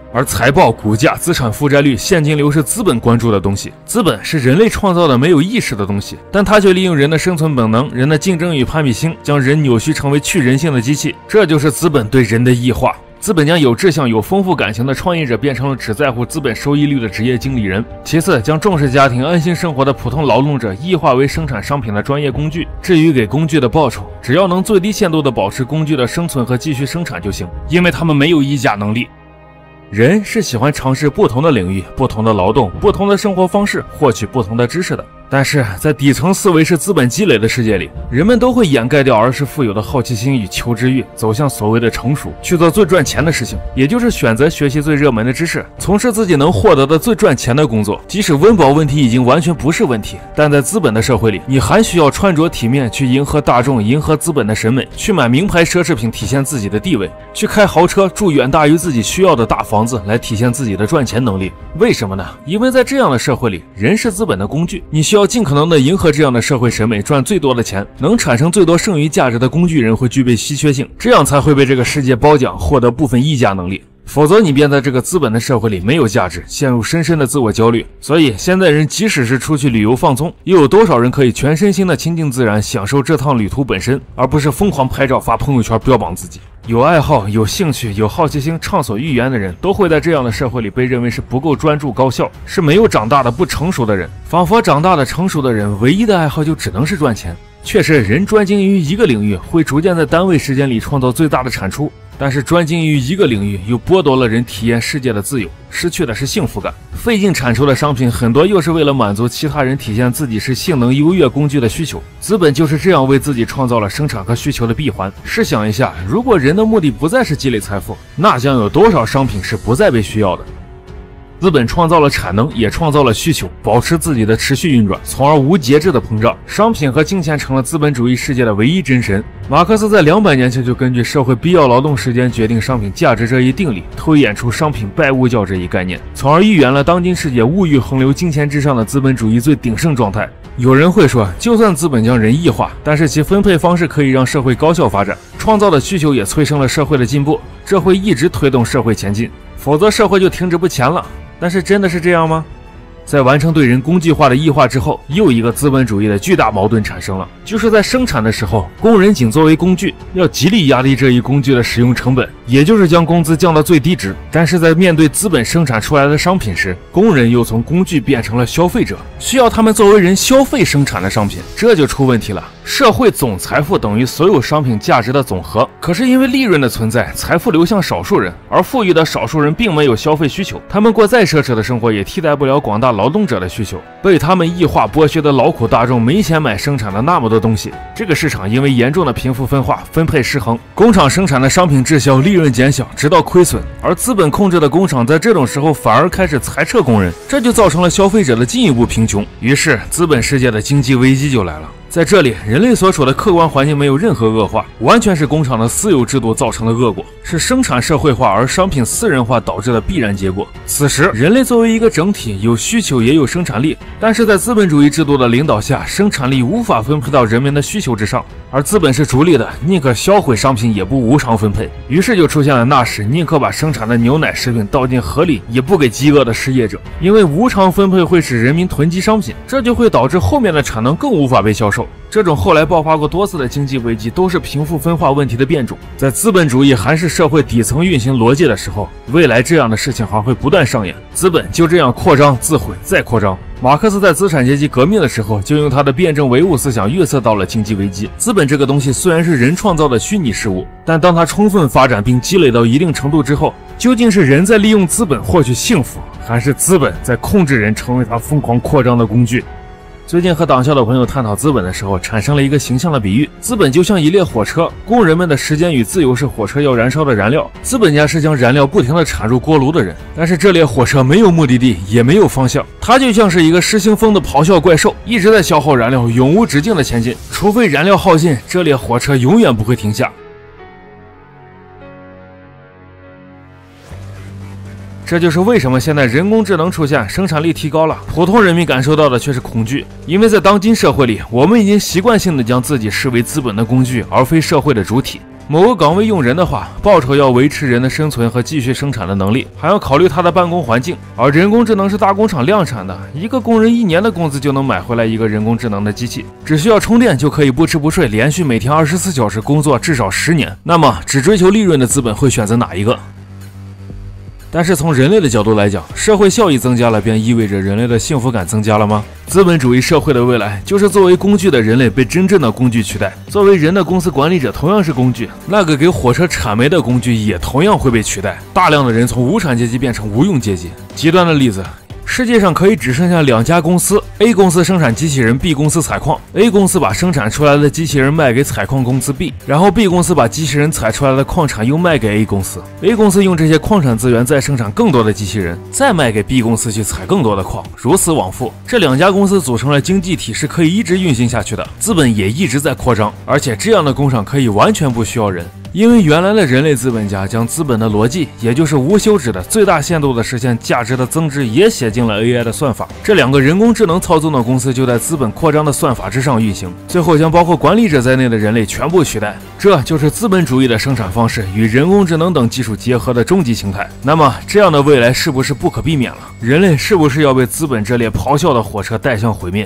而财报、股价、资产负债率、现金流是资本关注的东西。资本是人类创造的没有意识的东西，但它却利用人的生存本能、人的竞争与攀比心，将人扭曲成为去人性的机器。这就是资本对人的异化。资本将有志向、有丰富感情的创业者变成了只在乎资本收益率的职业经理人。其次，将重视家庭、安心生活的普通劳动者异化为生产商品的专业工具。至于给工具的报酬，只要能最低限度地保持工具的生存和继续生产就行，因为他们没有议价能力。人是喜欢尝试不同的领域、不同的劳动、不同的生活方式，获取不同的知识的。但是在底层思维是资本积累的世界里，人们都会掩盖掉儿时富有的好奇心与求知欲，走向所谓的成熟，去做最赚钱的事情，也就是选择学习最热门的知识，从事自己能获得的最赚钱的工作。即使温饱问题已经完全不是问题，但在资本的社会里，你还需要穿着体面去迎合大众，迎合资本的审美，去买名牌奢侈品体现自己的地位，去开豪车，住远大于自己需要的大房子来体现自己的赚钱能力。为什么呢？因为在这样的社会里，人是资本的工具，你需要要尽可能的迎合这样的社会审美，赚最多的钱，能产生最多剩余价值的工具人会具备稀缺性，这样才会被这个世界褒奖，获得部分议价能力。否则你便在这个资本的社会里没有价值，陷入深深的自我焦虑。所以现在人即使是出去旅游放松，又有多少人可以全身心的亲近自然，享受这趟旅途本身，而不是疯狂拍照发朋友圈标榜自己。有爱好、有兴趣、有好奇心、畅所欲言的人，都会在这样的社会里被认为是不够专注高效，是没有长大的不成熟的人。仿佛长大的成熟的人唯一的爱好就只能是赚钱。确实，人专精于一个领域，会逐渐在单位时间里创造最大的产出，但是专精于一个领域又剥夺了人体验世界的自由，失去的是幸福感。费劲产出的商品很多又是为了满足其他人体现自己是性能优越工具的需求。资本就是这样为自己创造了生产和需求的闭环。试想一下，如果人的目的不再是积累财富，那将有多少商品是不再被需要的？资本创造了产能，也创造了需求，保持自己的持续运转，从而无节制的膨胀。商品和金钱成了资本主义世界的唯一真神。马克思在两百年前就根据社会必要劳动时间决定商品价值这一定理，推演出商品拜物教这一概念，从而预言了当今世界物欲横流、金钱至上的资本主义最鼎盛状态。有人会说，就算资本将人异化，但是其分配方式可以让社会高效发展，创造的需求也催生了社会的进步，这会一直推动社会前进，否则社会就停止不前了。但是真的是这样吗？在完成对人工具化的异化之后，又一个资本主义的巨大矛盾产生了，就是在生产的时候，工人仅作为工具，要极力压低这一工具的使用成本，也就是将工资降到最低值。但是在面对资本生产出来的商品时，工人又从工具变成了消费者，需要他们作为人消费生产的商品，这就出问题了。社会总财富等于所有商品价值的总和，可是因为利润的存在，财富流向少数人，而富裕的少数人并没有消费需求，他们过再奢侈的生活也替代不了广大劳动者的需求。被他们异化剥削的劳苦大众没钱买生产的那么多东西，这个市场因为严重的贫富分化、分配失衡，工厂生产的商品滞销，利润减小，直到亏损，而资本控制的工厂在这种时候反而开始裁撤工人，这就造成了消费者的进一步贫穷，于是资本世界的经济危机就来了。在这里，人类所处的客观环境没有任何恶化，完全是工厂的私有制度造成的恶果，是生产社会化而商品私人化导致的必然结果。此时，人类作为一个整体，有需求也有生产力，但是在资本主义制度的领导下，生产力无法分配到人们的需求之上，而资本是逐利的，宁可销毁商品也不无偿分配，于是就出现了那时宁可把生产的牛奶食品倒进河里，也不给饥饿的失业者。因为无偿分配会使人民囤积商品，这就会导致后面的产能更无法被销售。这种后来爆发过多次的经济危机，都是贫富分化问题的变种。在资本主义还是社会底层运行逻辑的时候，未来这样的事情还会不断上演。资本就这样扩张、自毁、再扩张。马克思在资产阶级革命的时候，就用他的辩证唯物思想预测到了经济危机。资本这个东西虽然是人创造的虚拟事物，但当它充分发展并积累到一定程度之后，究竟是人在利用资本获取幸福，还是资本在控制人，成为他疯狂扩张的工具？最近和党校的朋友探讨资本的时候，产生了一个形象的比喻，资本就像一列火车，工人们的时间与自由是火车要燃烧的燃料，资本家是将燃料不停地产入锅炉的人。但是这列火车没有目的地，也没有方向，它就像是一个失心疯的咆哮怪兽，一直在消耗燃料，永无止境的前进，除非燃料耗尽，这列火车永远不会停下。这就是为什么现在人工智能出现，生产力提高了，普通人民感受到的却是恐惧。因为在当今社会里，我们已经习惯性的将自己视为资本的工具，而非社会的主体。 某个岗位用人的话，报酬要维持人的生存和继续生产的能力，还要考虑他的办公环境。而人工智能是大工厂量产的，一个工人一年的工资就能买回来一个人工智能的机器，只需要充电就可以不吃不睡，连续每天二十四小时工作至少十年。那么，只追求利润的资本会选择哪一个？但是从人类的角度来讲，社会效益增加了，便意味着人类的幸福感增加了吗？资本主义社会的未来，就是作为工具的人类被真正的工具取代。作为人的公司管理者同样是工具，那个给火车铲煤的工具也同样会被取代。大量的人从无产阶级变成无用阶级。极端的例子，世界上可以只剩下两家公司 ，A 公司生产机器人 ，B 公司采矿。A 公司把生产出来的机器人卖给采矿公司 B， 然后 B 公司把机器人采出来的矿产又卖给 A 公司。A 公司用这些矿产资源再生产更多的机器人，再卖给 B 公司去采更多的矿，如此往复。这两家公司组成了经济体，是可以一直运行下去的，资本也一直在扩张，而且这样的工厂可以完全不需要人。因为原来的人类资本家将资本的逻辑，也就是无休止的最大限度的实现价值的增值，也写进了 A I 的算法。这两个人工智能操纵的公司就在资本扩张的算法之上运行，最后将包括管理者在内的人类全部取代。这就是资本主义的生产方式与人工智能等技术结合的终极形态。那么，这样的未来是不是不可避免了？人类是不是要被资本这列咆哮的火车带向毁灭？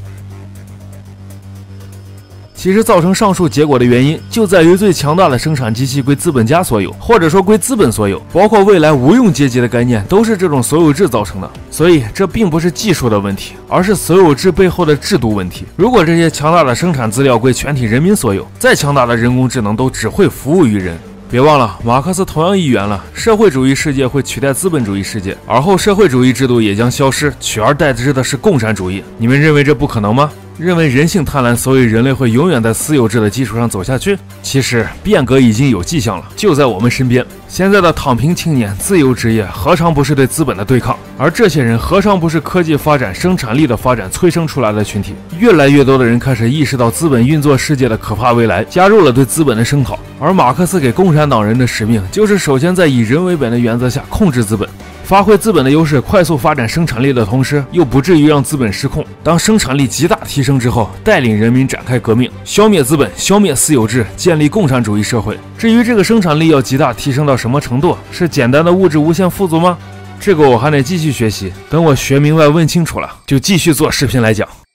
其实造成上述结果的原因，就在于最强大的生产机器归资本家所有，或者说归资本所有，包括未来无用阶级的概念，都是这种所有制造成的。所以这并不是技术的问题，而是所有制背后的制度问题。如果这些强大的生产资料归全体人民所有，再强大的人工智能都只会服务于人。别忘了，马克思同样预言了社会主义世界会取代资本主义世界，而后社会主义制度也将消失，取而代之的是共产主义。你们认为这不可能吗？认为人性贪婪，所以人类会永远在私有制的基础上走下去？其实变革已经有迹象了，就在我们身边。现在的躺平青年、自由职业，何尝不是对资本的对抗？而这些人何尝不是科技发展、生产力的发展催生出来的群体？越来越多的人开始意识到资本运作世界的可怕未来，加入了对资本的声讨。而马克思给共产党人的使命，就是首先在以人为本的原则下控制资本。发挥资本的优势，快速发展生产力的同时，又不至于让资本失控。当生产力极大提升之后，带领人民展开革命，消灭资本，消灭私有制，建立共产主义社会。至于这个生产力要极大提升到什么程度，是简单的物质无限富足吗？这个我还得继续学习，等我学明白问清楚了，就继续做视频来讲。